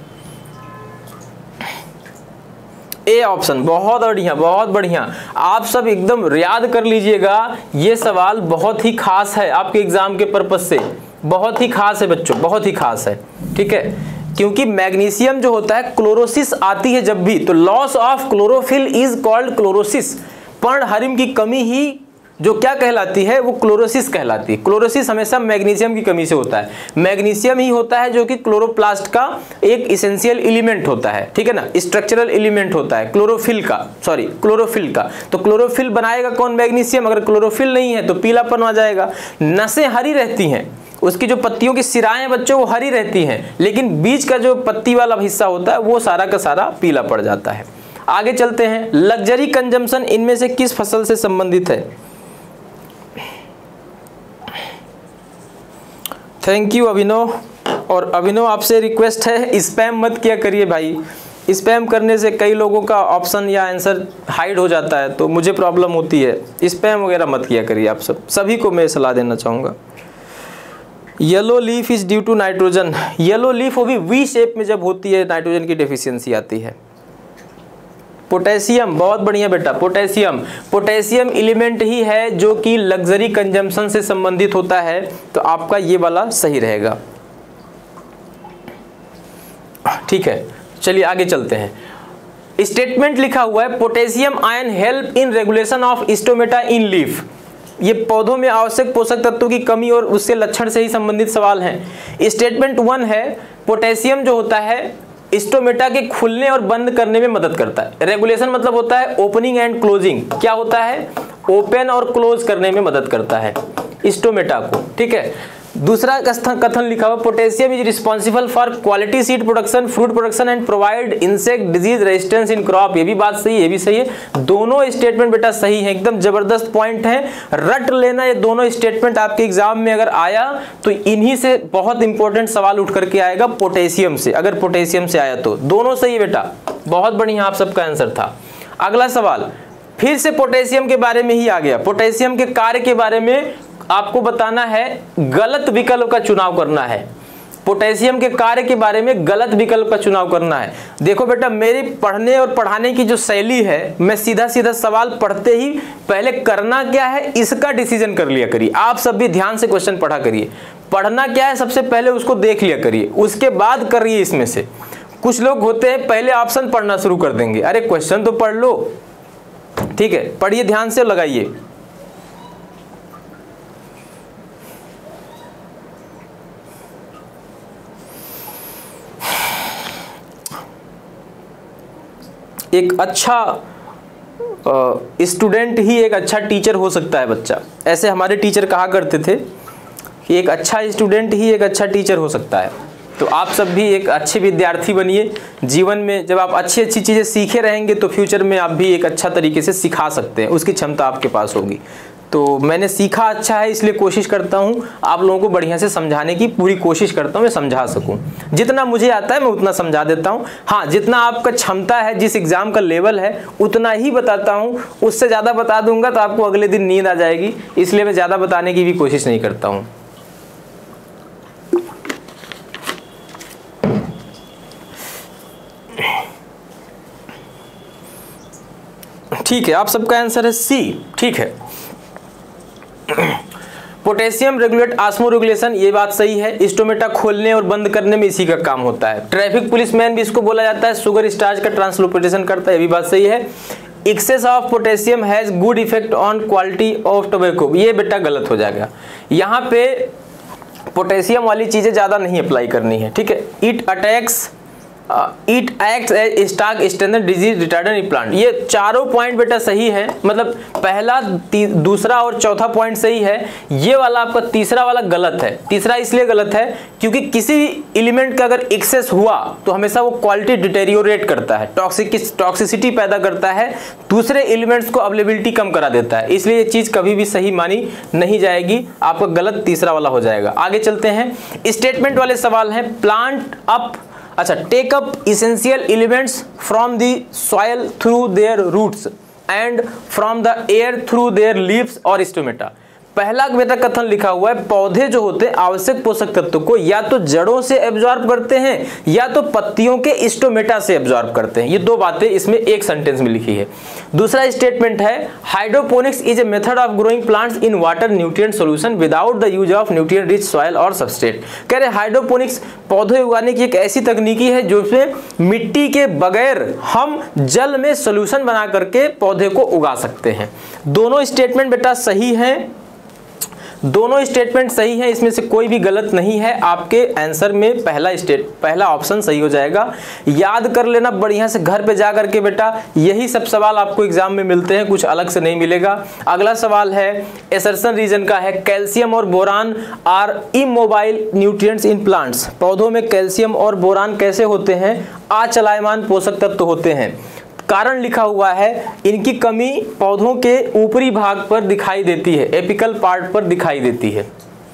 ए ऑप्शन, बहुत बढ़िया, बहुत बढ़िया। आप सब एकदम याद कर लीजिएगा, ये सवाल बहुत ही खास है आपके एग्जाम के पर्पज से, बहुत ही खास है बच्चों, बहुत ही खास है, ठीक है। क्योंकि मैग्नीशियम जो होता है, क्लोरोसिस आती है जब भी, तो loss of chlorophyll is called chlorosis. पर्णहरिम की कमी ही जो क्या कहलाती है, वो क्लोरोसिस कहलाती है। क्लोरोसिस हमेशा मैग्नीशियम की कमी से होता है। मैग्नीशियम ही होता है जो कि क्लोरोप्लास्ट का एक इसेंशियल एलिमेंट होता है, ठीक है ना, स्ट्रक्चरल एलिमेंट होता है क्लोरोफिल का, सॉरी क्लोरोफिल का। तो क्लोरोफिल बनाएगा कौन? मैग्नीशियम। अगर क्लोरोफिल नहीं है तो पीलापन आ जाएगा। नसें हरी रहती हैं, उसकी जो पत्तियों की सिराएं बच्चों वो हरी रहती हैं, लेकिन बीच का जो पत्ती वाला हिस्सा होता है वो सारा का सारा पीला पड़ जाता है। आगे चलते हैं, लग्जरी कंजम्पशन इनमें से किस फसल से संबंधित है? Thank you Abhinav. और अभिनव आपसे रिक्वेस्ट है स्पैम मत किया करिए भाई, स्पैम करने से कई लोगों का ऑप्शन या आंसर हाइड हो जाता है तो मुझे प्रॉब्लम होती है। स्पैम वगैरह मत किया करिए आप सब, सभी को मैं सलाह देना चाहूँगा। Yellow leaf is due to nitrogen, yellow leaf वो भी वी शेप में जब होती है नाइट्रोजन की डेफिशिएंसी आती है। पोटेशियम, बहुत बढ़िया बेटा, पोटेशियम, पोटेशियम एलिमेंट ही है जो कि लग्जरी कंजम्पशन से संबंधित होता है, तो आपका ये वाला सही रहेगा, ठीक है। चलिए आगे चलते हैं। स्टेटमेंट लिखा हुआ है potassium ion help in regulation of stomata in leaf. ये पौधों में आवश्यक पोषक तत्वों की कमी और उससे लक्षण से ही संबंधित सवाल हैं। स्टेटमेंट वन है पोटेशियम जो होता है स्टोमेटा के खुलने और बंद करने में मदद करता है। रेगुलेशन मतलब होता है ओपनिंग एंड क्लोजिंग, क्या होता है? ओपन और क्लोज करने में मदद करता है स्टोमेटा को, ठीक है। दूसरा कथन लिखा हुआ potassium is responsible for quality seed production, fruit production and provide insect disease resistance in crop. ये भी बात सही है, ये भी सही है। दोनों स्टेटमेंट बेटा सही है, एकदम जबरदस्त पॉइंट है, रट लेना ये दोनों स्टेटमेंट। आपके एग्जाम में अगर आया तो इन्हीं से बहुत इंपॉर्टेंट सवाल उठ करके आएगा, पोटेशियम से, अगर पोटेशियम से आया तो दोनों सही बेटा, बहुत बढ़िया आप सबका आंसर था। अगला सवाल फिर से पोटेशियम के बारे में ही आ गया। पोटेशियम के कार्य के बारे में आपको बताना है, गलत विकल्प का चुनाव करना है। पोटेशियम के कार्य के बारे में गलत विकल्प का चुनाव करना है। देखो बेटा, मेरी पढ़ने और पढ़ाने की जो शैली है, मैं सीधा सीधा सवाल पढ़ते ही पहले करना क्या है इसका डिसीजन कर लिया करिए। आप सब भी ध्यान से क्वेश्चन पढ़ा करिए। पढ़ना क्या है सबसे पहले उसको देख लिया करिए, उसके बाद करिए। इसमें से कुछ लोग होते हैं पहले ऑप्शन पढ़ना शुरू कर देंगे, अरे क्वेश्चन तो पढ़ लो। ठीक है, पढ़िए, ध्यान से लगाइए। एक अच्छा स्टूडेंट ही एक अच्छा टीचर हो सकता है बच्चा, ऐसे हमारे टीचर कहा करते थे कि एक अच्छा स्टूडेंट ही एक अच्छा टीचर हो सकता है। तो आप सब भी एक अच्छे विद्यार्थी बनिए। जीवन में जब आप अच्छी अच्छी चीज़ें सीखे रहेंगे तो फ्यूचर में आप भी एक अच्छा तरीके से सिखा सकते हैं, उसकी क्षमता आपके पास होगी। तो मैंने सीखा अच्छा है, इसलिए कोशिश करता हूँ आप लोगों को बढ़िया से समझाने की पूरी कोशिश करता हूँ, मैं समझा सकूँ। जितना मुझे आता है मैं उतना समझा देता हूँ। हाँ, जितना आपका क्षमता है, जिस एग्ज़ाम का लेवल है उतना ही बताता हूँ। उससे ज़्यादा बता दूंगा तो आपको अगले दिन नींद आ जाएगी, इसलिए मैं ज़्यादा बताने की भी कोशिश नहीं करता हूँ। ठीक है, आप सबका आंसर है सी। ठीक है, पोटेशियम रेगुलेट ऑस्मो रेगुलेशन, ये बात सही है। स्टोमेटा खोलने और बंद करने में इसी का काम होता है। ट्रैफिक पुलिसमैन भी इसको बोला जाता है, शुगर स्टार्च का ट्रांसलोपेटेशन करता है, ये भी बात सही है। Excess of potassium has good effect on quality of tobacco, ये बेटा गलत हो जाएगा। यहाँ पे पोटेशियम वाली चीजें ज्यादा नहीं अप्लाई करनी है। ठीक है, it attacks it acts as stock stainer disease retardant plant, ये चारों पॉइंट बेटा सही है। मतलब पहला, दूसरा और चौथा पॉइंट सही है। ये वाला आपका तीसरा वाला गलत है। तीसरा इसलिए गलत है क्योंकि किसी एलिमेंट का अगर एक्सेस हुआ तो हमेशा वो क्वालिटी डिटेरियोरेट करता है, टॉक्सिक टॉक्सिसिटी पैदा करता है, दूसरे एलिमेंट्स को अवेलेबिलिटी कम करा देता है। इसलिए ये चीज कभी भी सही मानी नहीं जाएगी, आपका गलत तीसरा वाला हो जाएगा। आगे चलते हैं, स्टेटमेंट वाले सवाल हैं। प्लांट अप अच्छा take up essential elements from the soil through their roots and from the air through their leaves और स्टोमेटा। पहला बेटा कथन लिखा हुआ है, पौधे जो होते हैं आवश्यक पोषक तत्वों को या तो जड़ों से एब्जॉर्ब करते हैं या तो पत्तियों के स्टोमेटा से एब्जॉर्ब करते हैं। ये दो बातें इसमें एक सेंटेंस में लिखी है। दूसरा स्टेटमेंट है, hydroponics is a method of growing plants in water nutrient solution without the use of nutrient rich soil और सबस्ट्रेट। कह रहे हाइड्रोपोनिक्स पौधे उगाने की एक ऐसी तकनीकी है जो उसमें मिट्टी के बगैर हम जल में सोल्यूशन बना करके पौधे को उगा सकते हैं। दोनों स्टेटमेंट बेटा सही हैं, दोनों स्टेटमेंट सही है, इसमें से कोई भी गलत नहीं है। आपके आंसर में पहला स्टेट पहला ऑप्शन सही हो जाएगा। याद कर लेना बढ़िया से घर पे जा करके बेटा, यही सब सवाल आपको एग्जाम में मिलते हैं, कुछ अलग से नहीं मिलेगा। अगला सवाल है एसर्शन रीजन का है, कैल्शियम और boron are immobile nutrients in plants. पौधों में कैल्शियम और बोरान कैसे होते हैं? अचलायमान पोषक तत्व होते हैं। कारण लिखा हुआ है, इनकी कमी पौधों के ऊपरी भाग पर दिखाई देती है, एपिकल पार्ट पर दिखाई देती है।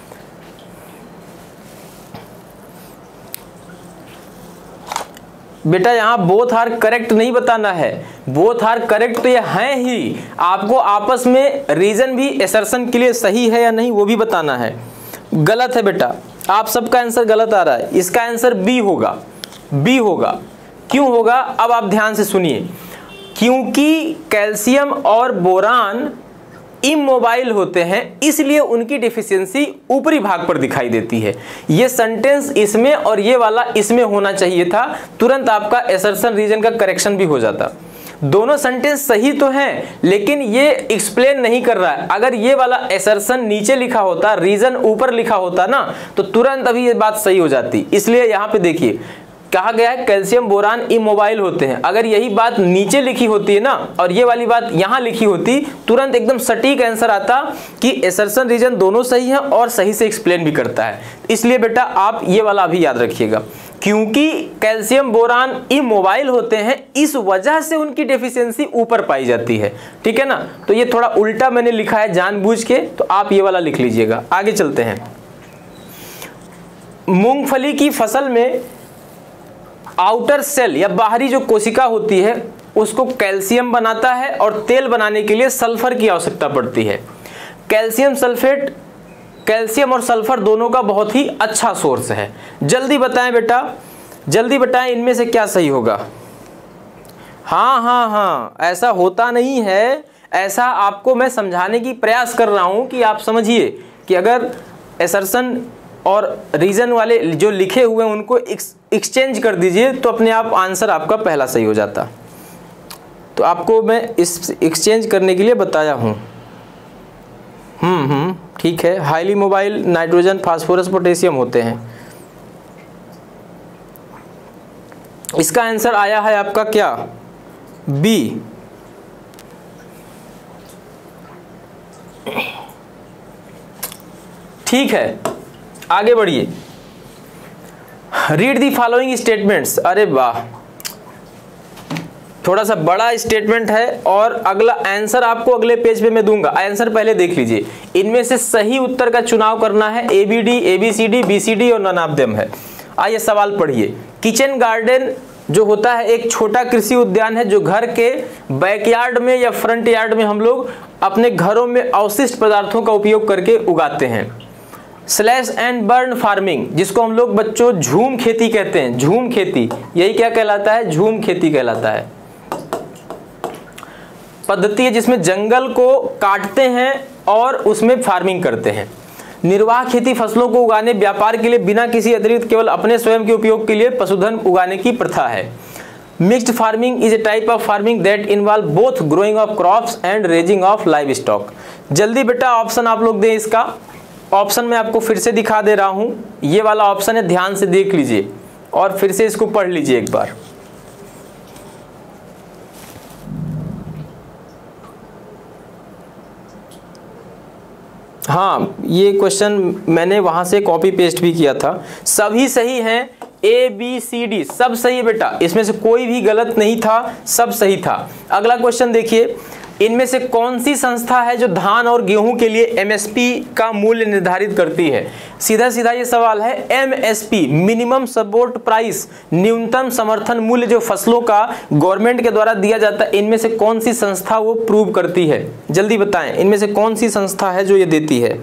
बेटा यहाँ बोथ आर करेक्ट नहीं बताना है, बोथ आर करेक्ट तो ये हैं ही, आपको आपस में रीजन भी एसर्शन के लिए सही है या नहीं वो भी बताना है। गलत है बेटा, आप सबका आंसर गलत आ रहा है। इसका आंसर बी होगा, बी होगा। क्यों होगा अब आप ध्यान से सुनिए, क्योंकि कैल्शियम और बोरान इमोबाइल होते हैं इसलिए उनकी डिफिशियंसी ऊपरी भाग पर दिखाई देती है। ये सेंटेंस इसमें और ये वाला इसमें होना चाहिए था, तुरंत आपका एसर्शन रीजन का करेक्शन भी हो जाता। दोनों सेंटेंस सही तो हैं लेकिन ये एक्सप्लेन नहीं कर रहा है। अगर ये वाला एसर्शन नीचे लिखा होता, रीजन ऊपर लिखा होता ना, तो तुरंत अभी ये बात सही हो जाती। इसलिए यहाँ पे देखिए कहा गया है कैल्शियम बोरान इमोबाइल होते हैं। अगर यही बात नीचे लिखी होती है ना और ये वाली बात यहाँ लिखी होती, तुरंत एकदम सटीक आंसर आता कि एसर्शन रीजन दोनों सही है और सही से एक्सप्लेन भी करता है। इसलिए बेटा आप ये वाला भी याद रखिएगा, क्योंकि कैल्शियम बोरान इमोबाइल होते हैं इस वजह से उनकी डेफिशिएंसी ऊपर पाई जाती है। ठीक है ना, तो ये थोड़ा उल्टा मैंने लिखा है जानबूझ के, तो आप ये वाला लिख लीजिएगा। आगे चलते हैं, मूंगफली की फसल में आउटर सेल या बाहरी जो कोशिका होती है उसको कैल्शियम बनाता है और तेल बनाने के लिए सल्फर की आवश्यकता पड़ती है। कैल्शियम सल्फेट कैल्शियम और सल्फर दोनों का बहुत ही अच्छा सोर्स है। जल्दी बताएं बेटा, जल्दी बताएं इनमें से क्या सही होगा। हाँ हाँ हाँ, ऐसा होता नहीं है, ऐसा आपको मैं समझाने की प्रयास कर रहा हूं कि आप समझिए कि अगर असर्शन और रीजन वाले जो लिखे हुए हैं उनको एक्सचेंज कर दीजिए तो अपने आप आंसर आपका पहला सही हो जाता। तो आपको मैं इस एक्सचेंज करने के लिए बताया हूं। हम्म हम्म ठीक है, highly mobile nitrogen, phosphorus, potassium होते हैं। इसका आंसर आया है आपका क्या, बी। ठीक है, आगे बढ़िए। Read the following statements. अरे वाह, थोड़ा सा बड़ा स्टेटमेंट है और अगला आंसर आपको अगले पेज पे मैं दूंगा। आंसर पहले देख लीजिए। इनमें से सही उत्तर का चुनाव करना है। A B D, A B C D, B C D और नन ऑफ देम है। आइए सवाल पढ़िए। किचन गार्डन जो होता है एक छोटा कृषि उद्यान है जो घर के बैकयार्ड में या फ्रंट यार्ड में हम लोग अपने घरों में अवशिष्ट पदार्थों का उपयोग करके उगाते हैं। स्लैश एंड बर्न फार्मिंग, जिसको हम लोग बच्चों झूम खेती कहते हैं। झूम खेती, यही क्या कहलाता है, झूम खेती कहलाता है। पद्धति है जिसमें जंगल को काटते हैं और उसमें फार्मिंग करते हैं। निर्वाह खेती फसलों को उगाने, व्यापार के लिए बिना किसी अतिरिक्त केवल अपने स्वयं के उपयोग के लिए पशुधन उगाने की प्रथा है। Mixed farming is a type of farming that involve both growing of crops and raising of livestock. जल्दी बेटा ऑप्शन आप लोग दें इसका। ऑप्शन मैं आपको फिर से दिखा दे रहा हूं, ये वाला ऑप्शन है, ध्यान से देख लीजिए और फिर से इसको पढ़ लीजिए एक बार। हाँ, ये क्वेश्चन मैंने वहां से कॉपी पेस्ट भी किया था। सभी सही हैं, ए बी सी डी सब सही है बेटा, इसमें से कोई भी गलत नहीं था, सब सही था। अगला क्वेश्चन देखिए। इनमें से कौन सी संस्था है जो धान और गेहूं के लिए एम एस पी का मूल्य निर्धारित करती है। सीधा सीधा ये सवाल है। M S P minimum support price, न्यूनतम समर्थन मूल्य जो फसलों का गवर्नमेंट के द्वारा दिया जाता है, इनमें से कौन सी संस्था वो प्रूव करती है। जल्दी बताएं, इनमें से कौन सी संस्था है जो ये देती है।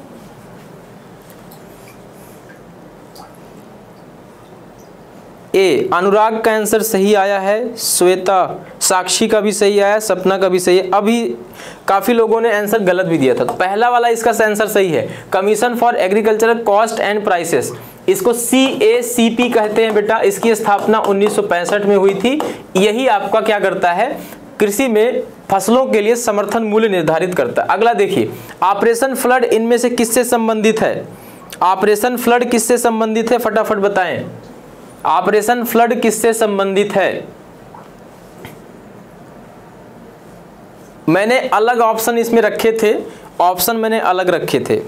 ए अनुराग का आंसर सही आया है, श्वेता, साक्षी का भी सही आया, सपना का भी सही है। अभी काफी लोगों ने आंसर गलत भी दिया था। तो पहला वाला इसका आंसर सही है। Commission for agricultural cost and prices, इसको सी ए सी पी कहते हैं बेटा। इसकी स्थापना उन्नीस सौ पैंसठ में हुई थी। यही आपका क्या करता है, कृषि में फसलों के लिए समर्थन मूल्य निर्धारित करता है। अगला देखिए, ऑपरेशन फ्लड इनमें से किससे संबंधित है। ऑपरेशन फ्लड किससे संबंधित है, फटाफट बताएं। ऑपरेशन फ्लड किससे संबंधित है। मैंने अलग ऑप्शन इसमें रखे थे, ऑप्शन मैंने अलग रखे थे।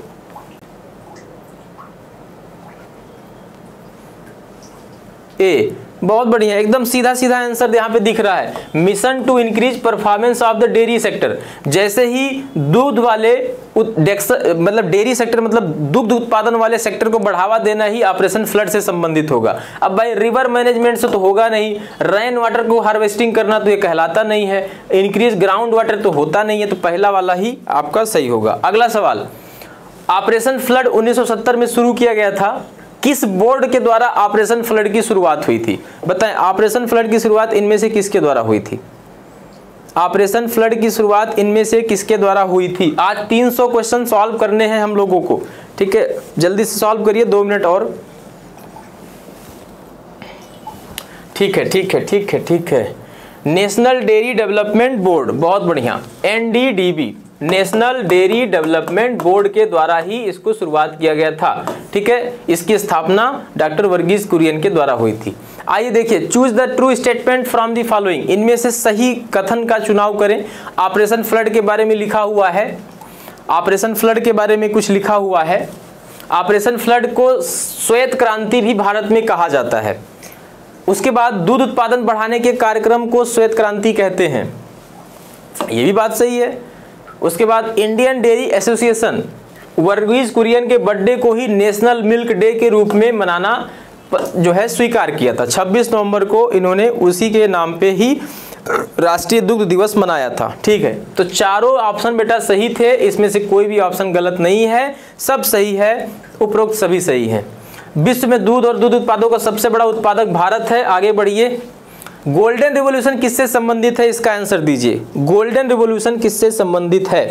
ए, बहुत बढ़िया, एकदम सीधा सीधा आंसर यहाँ पे दिख रहा है। Mission to increase performance of the dairy sector. जैसे ही दूध वाले मतलब डेयरी सेक्टर मतलब दुग्ध उत्पादन वाले सेक्टर को बढ़ावा देना ही ऑपरेशन फ्लड से संबंधित होगा। अब भाई रिवर मैनेजमेंट से तो होगा नहीं, रेन वाटर को हार्वेस्टिंग करना तो ये कहलाता नहीं है, इंक्रीज ग्राउंड वाटर तो होता नहीं है, तो पहला वाला ही आपका सही होगा। अगला सवाल, ऑपरेशन फ्लड उन्नीस सौ सत्तर में शुरू किया गया था। किस बोर्ड के द्वारा ऑपरेशन फ्लड की शुरुआत हुई थी। बताएं, ऑपरेशन फ्लड की शुरुआत इनमें से किसके द्वारा हुई थी। ऑपरेशन फ्लड की शुरुआत इनमें से किसके द्वारा हुई थी। आज तीन सौ क्वेश्चन सॉल्व करने हैं हम लोगों को, ठीक है, जल्दी से सॉल्व करिए, दो मिनट और। ठीक है ठीक है ठीक है ठीक है। नेशनल डेयरी डेवलपमेंट बोर्ड, बहुत बढ़िया, N D D B, national dairy development board के द्वारा ही इसको शुरुआत किया गया था। ठीक है, इसकी स्थापना डॉक्टर वर्गीस कुरियन के द्वारा हुई थी। आइए देखिए, choose the true statement from the following, इनमें से सही कथन का चुनाव करें। ऑपरेशन फ्लड के बारे में लिखा हुआ है, ऑपरेशन फ्लड के बारे में कुछ लिखा हुआ है। ऑपरेशन फ्लड को श्वेत क्रांति भी भारत में कहा जाता है। उसके बाद दूध उत्पादन बढ़ाने के कार्यक्रम को श्वेत क्रांति कहते हैं, ये भी बात सही है। उसके बाद Indian dairy association Verghese Kurien के बर्थडे को ही नेशनल मिल्क डे के रूप में मनाना जो है स्वीकार किया था। छब्बीस नवंबर को इन्होंने उसी के नाम पे ही राष्ट्रीय दुग्ध दिवस मनाया था। ठीक है, तो चारों ऑप्शन बेटा सही थे, इसमें से कोई भी ऑप्शन गलत नहीं है, सब सही है, उपरोक्त सभी सही है। विश्व में दूध और दूध उत्पादों का सबसे बड़ा उत्पादक भारत है। आगे बढ़िए। गोल्डन रिवॉल्यूशन किससे संबंधित है, इसका आंसर दीजिए। गोल्डन रिवॉल्यूशन किससे संबंधित है?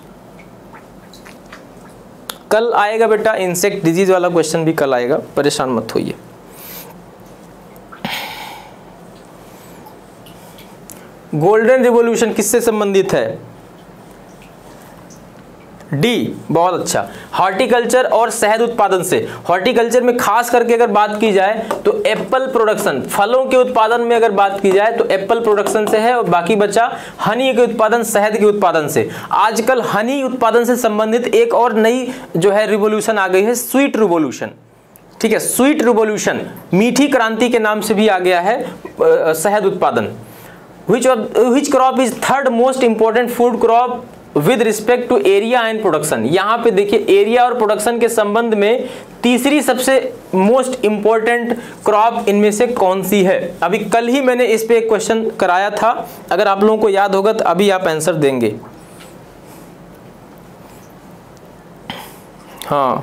कल आएगा बेटा इंसेक्ट डिजीज वाला क्वेश्चन भी कल आएगा, परेशान मत होइए। गोल्डन रिवॉल्यूशन किससे संबंधित है? डी, बहुत अच्छा, हॉर्टिकल्चर और शहद उत्पादन से। हॉर्टिकल्चर में खास करके अगर बात की जाए तो एप्पल प्रोडक्शन, फलों के उत्पादन में अगर बात की जाए तो एप्पल प्रोडक्शन से है, और बाकी बचा हनी के उत्पादन, शहद के उत्पादन से। आजकल हनी उत्पादन से संबंधित एक और नई जो है रिवॉल्यूशन आ गई है, स्वीट रिवॉल्यूशन। ठीक है, स्वीट रिवॉल्यूशन, मीठी क्रांति के नाम से भी आ गया है शहद उत्पादन। Which which crop is third most important food crop with respect to area and production? यहाँ पे देखिए एरिया और प्रोडक्शन के संबंध में तीसरी सबसे मोस्ट इंपॉर्टेंट क्रॉप इनमें से कौन सी है? अभी कल ही मैंने इस पे एक क्वेश्चन कराया था, अगर आप लोगों को याद होगा तो अभी आप आंसर देंगे। हाँ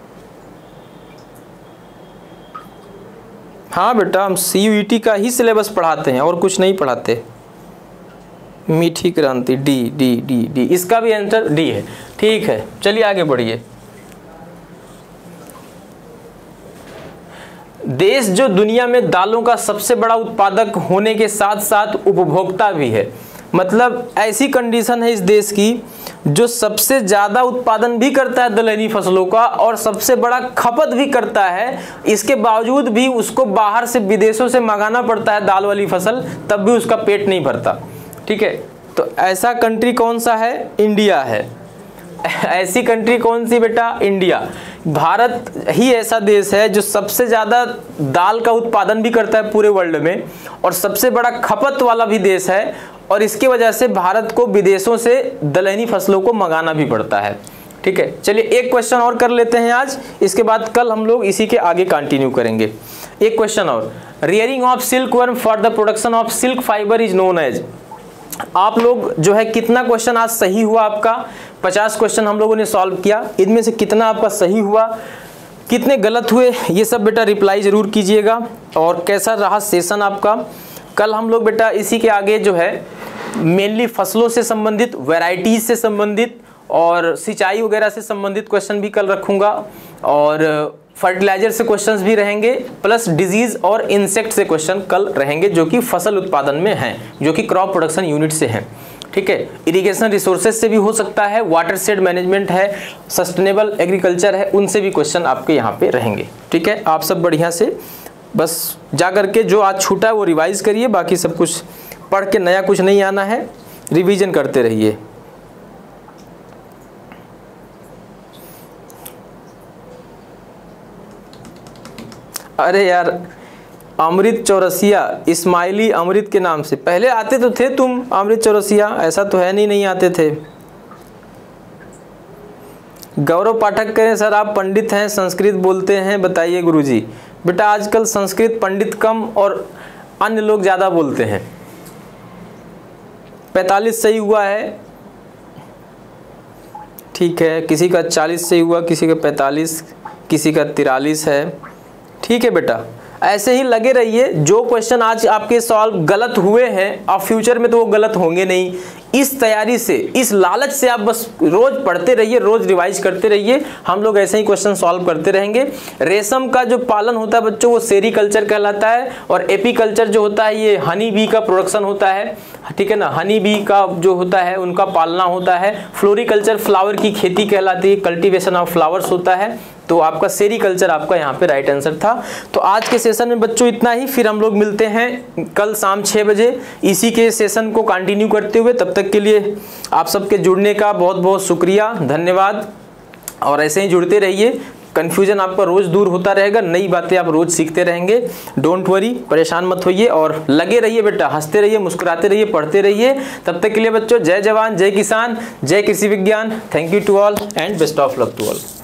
हाँ बेटा, हम सी यू ई टी का ही सिलेबस पढ़ाते हैं और कुछ नहीं पढ़ाते। मीठी क्रांति, डी डी डी डी, इसका भी आंसर डी है। ठीक है, चलिए आगे बढ़िए। देश जो दुनिया में दालों का सबसे बड़ा उत्पादक होने के साथ साथ उपभोक्ता भी है, मतलब ऐसी कंडीशन है इस देश की जो सबसे ज्यादा उत्पादन भी करता है दलहनी फसलों का और सबसे बड़ा खपत भी करता है। इसके बावजूद भी उसको बाहर से, विदेशों से मंगाना पड़ता है दाल वाली फसल, तब भी उसका पेट नहीं भरता। ठीक है, तो ऐसा कंट्री कौन सा है? इंडिया है। ऐसी कंट्री कौन सी बेटा? इंडिया। भारत ही ऐसा देश है जो सबसे ज्यादा दाल का उत्पादन भी करता है पूरे वर्ल्ड में और सबसे बड़ा खपत वाला भी देश है, और इसकी वजह से भारत को विदेशों से दलहनी फसलों को मंगाना भी पड़ता है। ठीक है, चलिए एक क्वेश्चन और कर लेते हैं आज, इसके बाद कल हम लोग इसी के आगे कंटिन्यू करेंगे। एक क्वेश्चन और, rearing of silk worm for the production of silk fibre is known as. आप लोग जो है कितना क्वेश्चन आज सही हुआ आपका? पचास क्वेश्चन हम लोगों ने सॉल्व किया, इनमें से कितना आपका सही हुआ, कितने गलत हुए, ये सब बेटा रिप्लाई जरूर कीजिएगा। और कैसा रहा सेशन आपका? कल हम लोग बेटा इसी के आगे जो है मेनली फसलों से संबंधित, वैरायटीज से संबंधित और सिंचाई वगैरह से संबंधित क्वेश्चन भी कल रखूंगा, और फर्टिलाइजर से क्वेश्चंस भी रहेंगे, प्लस डिजीज और इंसेक्ट से क्वेश्चन कल रहेंगे जो कि फसल उत्पादन में हैं, जो कि क्रॉप प्रोडक्शन यूनिट से हैं। ठीक है, इरिगेशन रिसोर्सेज से भी हो सकता है, वाटर शेड मैनेजमेंट है, सस्टेनेबल एग्रीकल्चर है, उनसे भी क्वेश्चन आपके यहाँ पे रहेंगे। ठीक है, आप सब बढ़िया से बस जा करके जो आज छूटा है वो रिवाइज करिए, बाकी सब कुछ पढ़ के नया कुछ नहीं आना है, रिवीजन करते रहिए। अरे यार, अमृत चौरसिया, इस्माइली अमृत के नाम से पहले आते तो थे तुम, अमृत चौरसिया, ऐसा तो है नहीं नहीं आते थे। गौरव पाठक करें सर आप पंडित हैं, संस्कृत बोलते हैं, बताइए गुरुजी। बेटा आजकल संस्कृत पंडित कम और अन्य लोग ज़्यादा बोलते हैं। पैंतालीस सही हुआ है, ठीक है, किसी का चालीस सही हुआ, किसी का पैंतालीस, किसी का तिरालीस है। ठीक है बेटा, ऐसे ही लगे रहिए। जो क्वेश्चन आज आपके सॉल्व गलत हुए हैं, अब फ्यूचर में तो वो गलत होंगे नहीं। इस तैयारी से, इस लालच से आप बस रोज पढ़ते रहिए, रोज रिवाइज करते रहिए। हम लोग ऐसे ही क्वेश्चन सॉल्व करते रहेंगे। रेशम का जो पालन होता है बच्चों, वो सेरीकल्चर कहलाता है, और एपीकल्चर जो होता है ये हनी बी का प्रोडक्शन होता है। ठीक है ना, हनी बी का जो होता है उनका पालना होता है। फ्लोरिकल्चर फ्लावर की खेती कहलाती है, कल्टीवेशन ऑफ फ्लावर्स होता है। तो आपका सेरीकल्चर आपका यहाँ पे राइट आंसर था। तो आज के सेशन में बच्चों इतना ही, फिर हम लोग मिलते हैं कल शाम छः बजे इसी के सेशन को कंटिन्यू करते हुए। तब तक के लिए आप सबके जुड़ने का बहुत बहुत शुक्रिया, धन्यवाद, और ऐसे ही जुड़ते रहिए। कन्फ्यूजन आपका रोज दूर होता रहेगा, नई बातें आप रोज सीखते रहेंगे। डोंट वरी, परेशान मत होइए और लगे रहिए बेटा, हंसते रहिए, मुस्कुराते रहिए, पढ़ते रहिए। तब तक के लिए बच्चों जय जवान, जय किसान, जय कृषि विज्ञान। Thank you to all and best of luck to all.